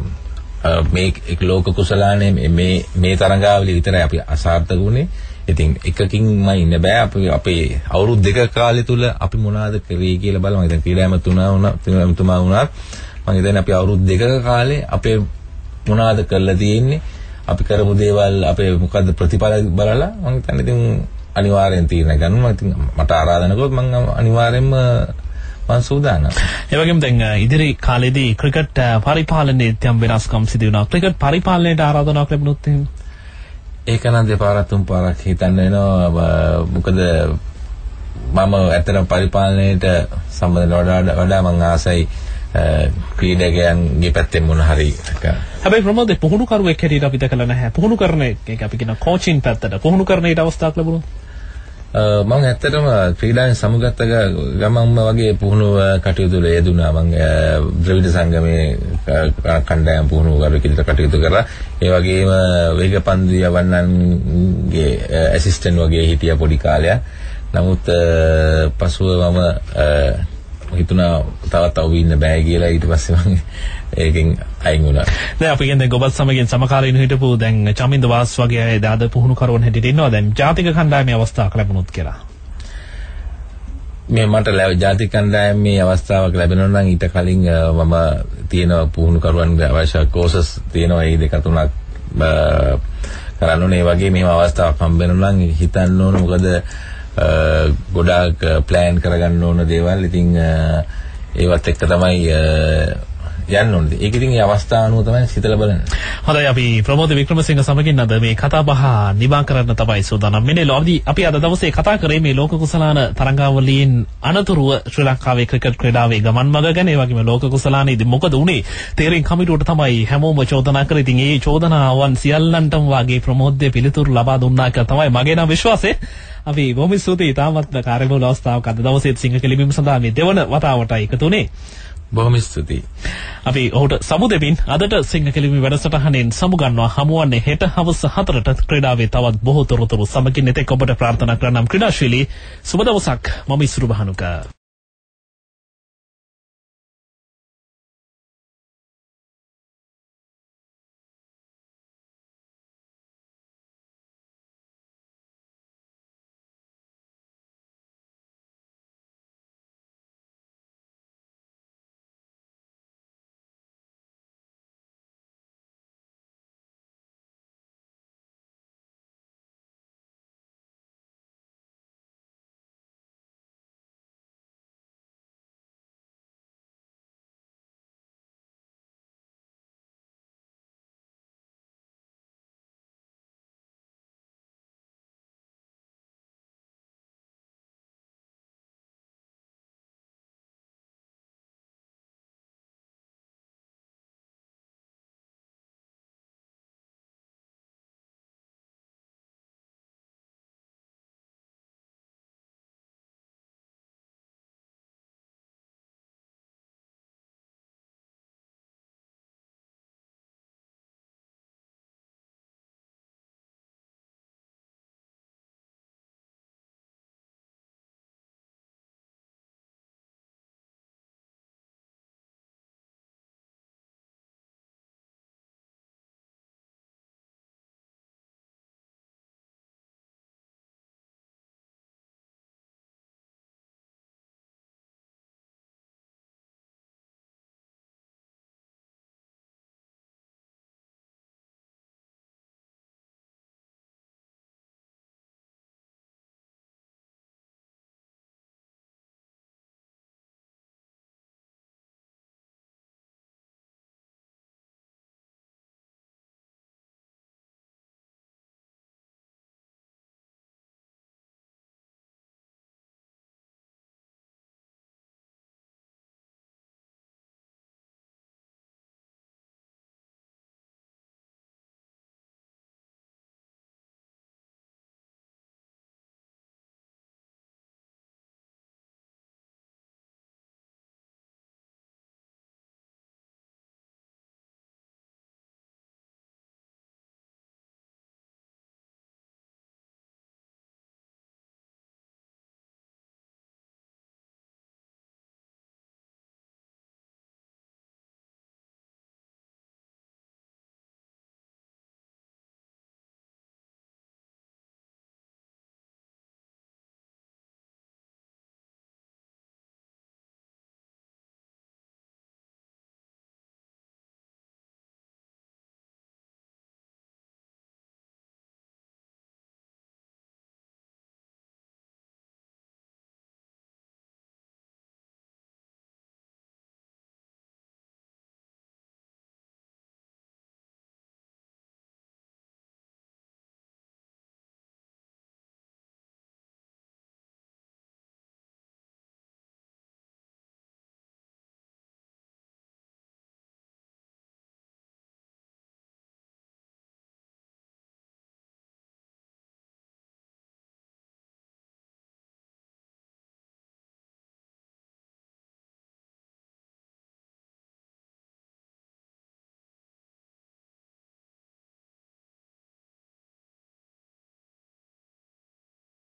මේ ලෝක කුසලානේ මේ තරඟාවලිය විතරයි අපි අසාර්ථක වුණේ. ඉතින් එකකින්ම ඉන්න බෑ. අපි අපේ අවුරුදු දෙක කාලය තුල අපි මොනවාද කරේ කියලා බලමු. ඉතින් ක්‍රීඩාමතුමා වුණා මම හිතන්නේ අපි අවුරුදු දෙකක කාලේ අපේ මොනවාද කරලා තියෙන්නේ, අපි කරපු දේවල් අපේ මොකද්ද ප්‍රතිඵල බලලා මම හිතන්නේ ඉතින් අනිවාර්යෙන් තීරණය ගන්නවා. ඉතින් මට ආරාධනා කළොත් මම අනිවාර්යෙන්ම මම සූදානම්. ඒ වගේම දැන් ඉදිරි කාලේදී ක්‍රිකට් පරිපාලනයේ යම් වෙනස්කම් සිදු වෙනවා. ක්‍රිකට් පරිපාලනයට ආරාධනාවක් ලැබුණොත් එහෙම ඒක නම් දෙපාරක් තුන් පාරක් හිතන්න වෙනවා. මොකද මම ඇත්තටම පරිපාලනයට සම්බන්ධ වඩා මම ආසයි ක්‍රීඩකයන්ගේ පැත්තෙන් මොන හරි. හැබැයි ප්‍රමෝදේ පුහුණු කරුවෙක් හැටියට අපි දැකලා නැහැ. පුහුණු කරන එක අපි කියන කෝචින් පැත්තට පුහුණු කරන ඊට අවස්ථාවක් ලැබුණොත් මම ඇත්තටම ක්‍රීඩාවෙන් සමුගත්ත ගමන්ම වගේ පුහුණු කටයුතු වල යෙදුණා. මම ද්‍රවිඩ සංගමයේ කණ්ඩායම් පුහුණු කරුවෙක් කටයුතු කරා. ඒ වගේම වේගපන්දු යවන්නන්ගේ ඇසිස්ටන්ට් වගේ හිටියා පොඩි කාලයක්. නමුත් පසුව මම හිතුණා තවත් අවු ඉන්න බෑ කියලා. ඊට පස්සේ මම ඒකෙන් අයින් වුණා. දැන් අපි කියන්නේ ගොබත් සමගින් සමකාලීන හිටපු දැන් චමින්ද වාස් වගේ අය දාද පුහුණු කරවන හැටියට ඉන්නවා. දැන් ජාතික කණ්ඩායමේ අවස්ථාවක් ලැබුණොත් කියලා. මට ජාතික කණ්ඩායමේ අවස්ථාවක් ලැබෙනවා නම් ඊට කලින් මම තියෙන පුහුණු කරවන්න අවශ්‍ය කෝසස් තියෙනවා. ඒ දෙක තුනක් කරන්න ඕනේ. ඒ වගේ මෙහෙම අවස්ථාවක් හම්බ වෙනවා නම් හිතන්න ඕන. මොකද ගොඩාක් ප්ලෑන් කරගන්න ඕන දේවල්. ඉතින් ඒවත් එක්ක තමයි යන්න ඕනේ. ඒක ඉතින් ඒ අවස්ථාව අනුව තමයි හිතලා බලන්නේ. හොඳයි අපි ප්‍රමෝද වික්‍රමසිංහ සමගින් අද මේ කතා බහ නිමා කරන්න තමයි සූදානම් වෙන්නේ. අපි අද දවසේ කතා කරේ මේ ලෝක කුසලාන තරඟාවලියෙන් අනතුරුව ශ්‍රී ලංකාවේ ක්‍රිකට් ක්‍රීඩාවේ ගමන් මඟ ගැන. ඒ වගේම ලෝක කුසලානේදී මොකද වුනේ? තේරීම් කමිටුවට තමයි හැමෝම චෝදනා කරේ. ඉතින් ඒ චෝදනාවන් සියල්ලන්ටම වාගේ ප්‍රමෝදයේ පිළිතුරු ලබා දුන්නා කියලා තමයි මගේ නම් විශ්වාසය. අපි බොහොම ස්තුතියි. තාමත් කාර්යබහුල අවස්ථාවක් අද දවසේ සිංහ කෙලිබීම සඳහා මේ දෙවන වතාවටයි එකතු වුනේ. බොහොම ස්තුතියි. අපි ඔහුට සමු දෙමින් අදට සිංහ කෙලිබීම වැඩසටහනෙන් සමුගන්නවා. හමුවන්නේ හෙට හවස 4ට ක්‍රීඩාවේ තවත් බොහෝ තොරතුරු සමගින් එතෙක් ඔබට ප්‍රාර්ථනා කරනම් ක්‍රීඩාශීලී සුබ දවසක්. මම ඉස්රු බහනුක.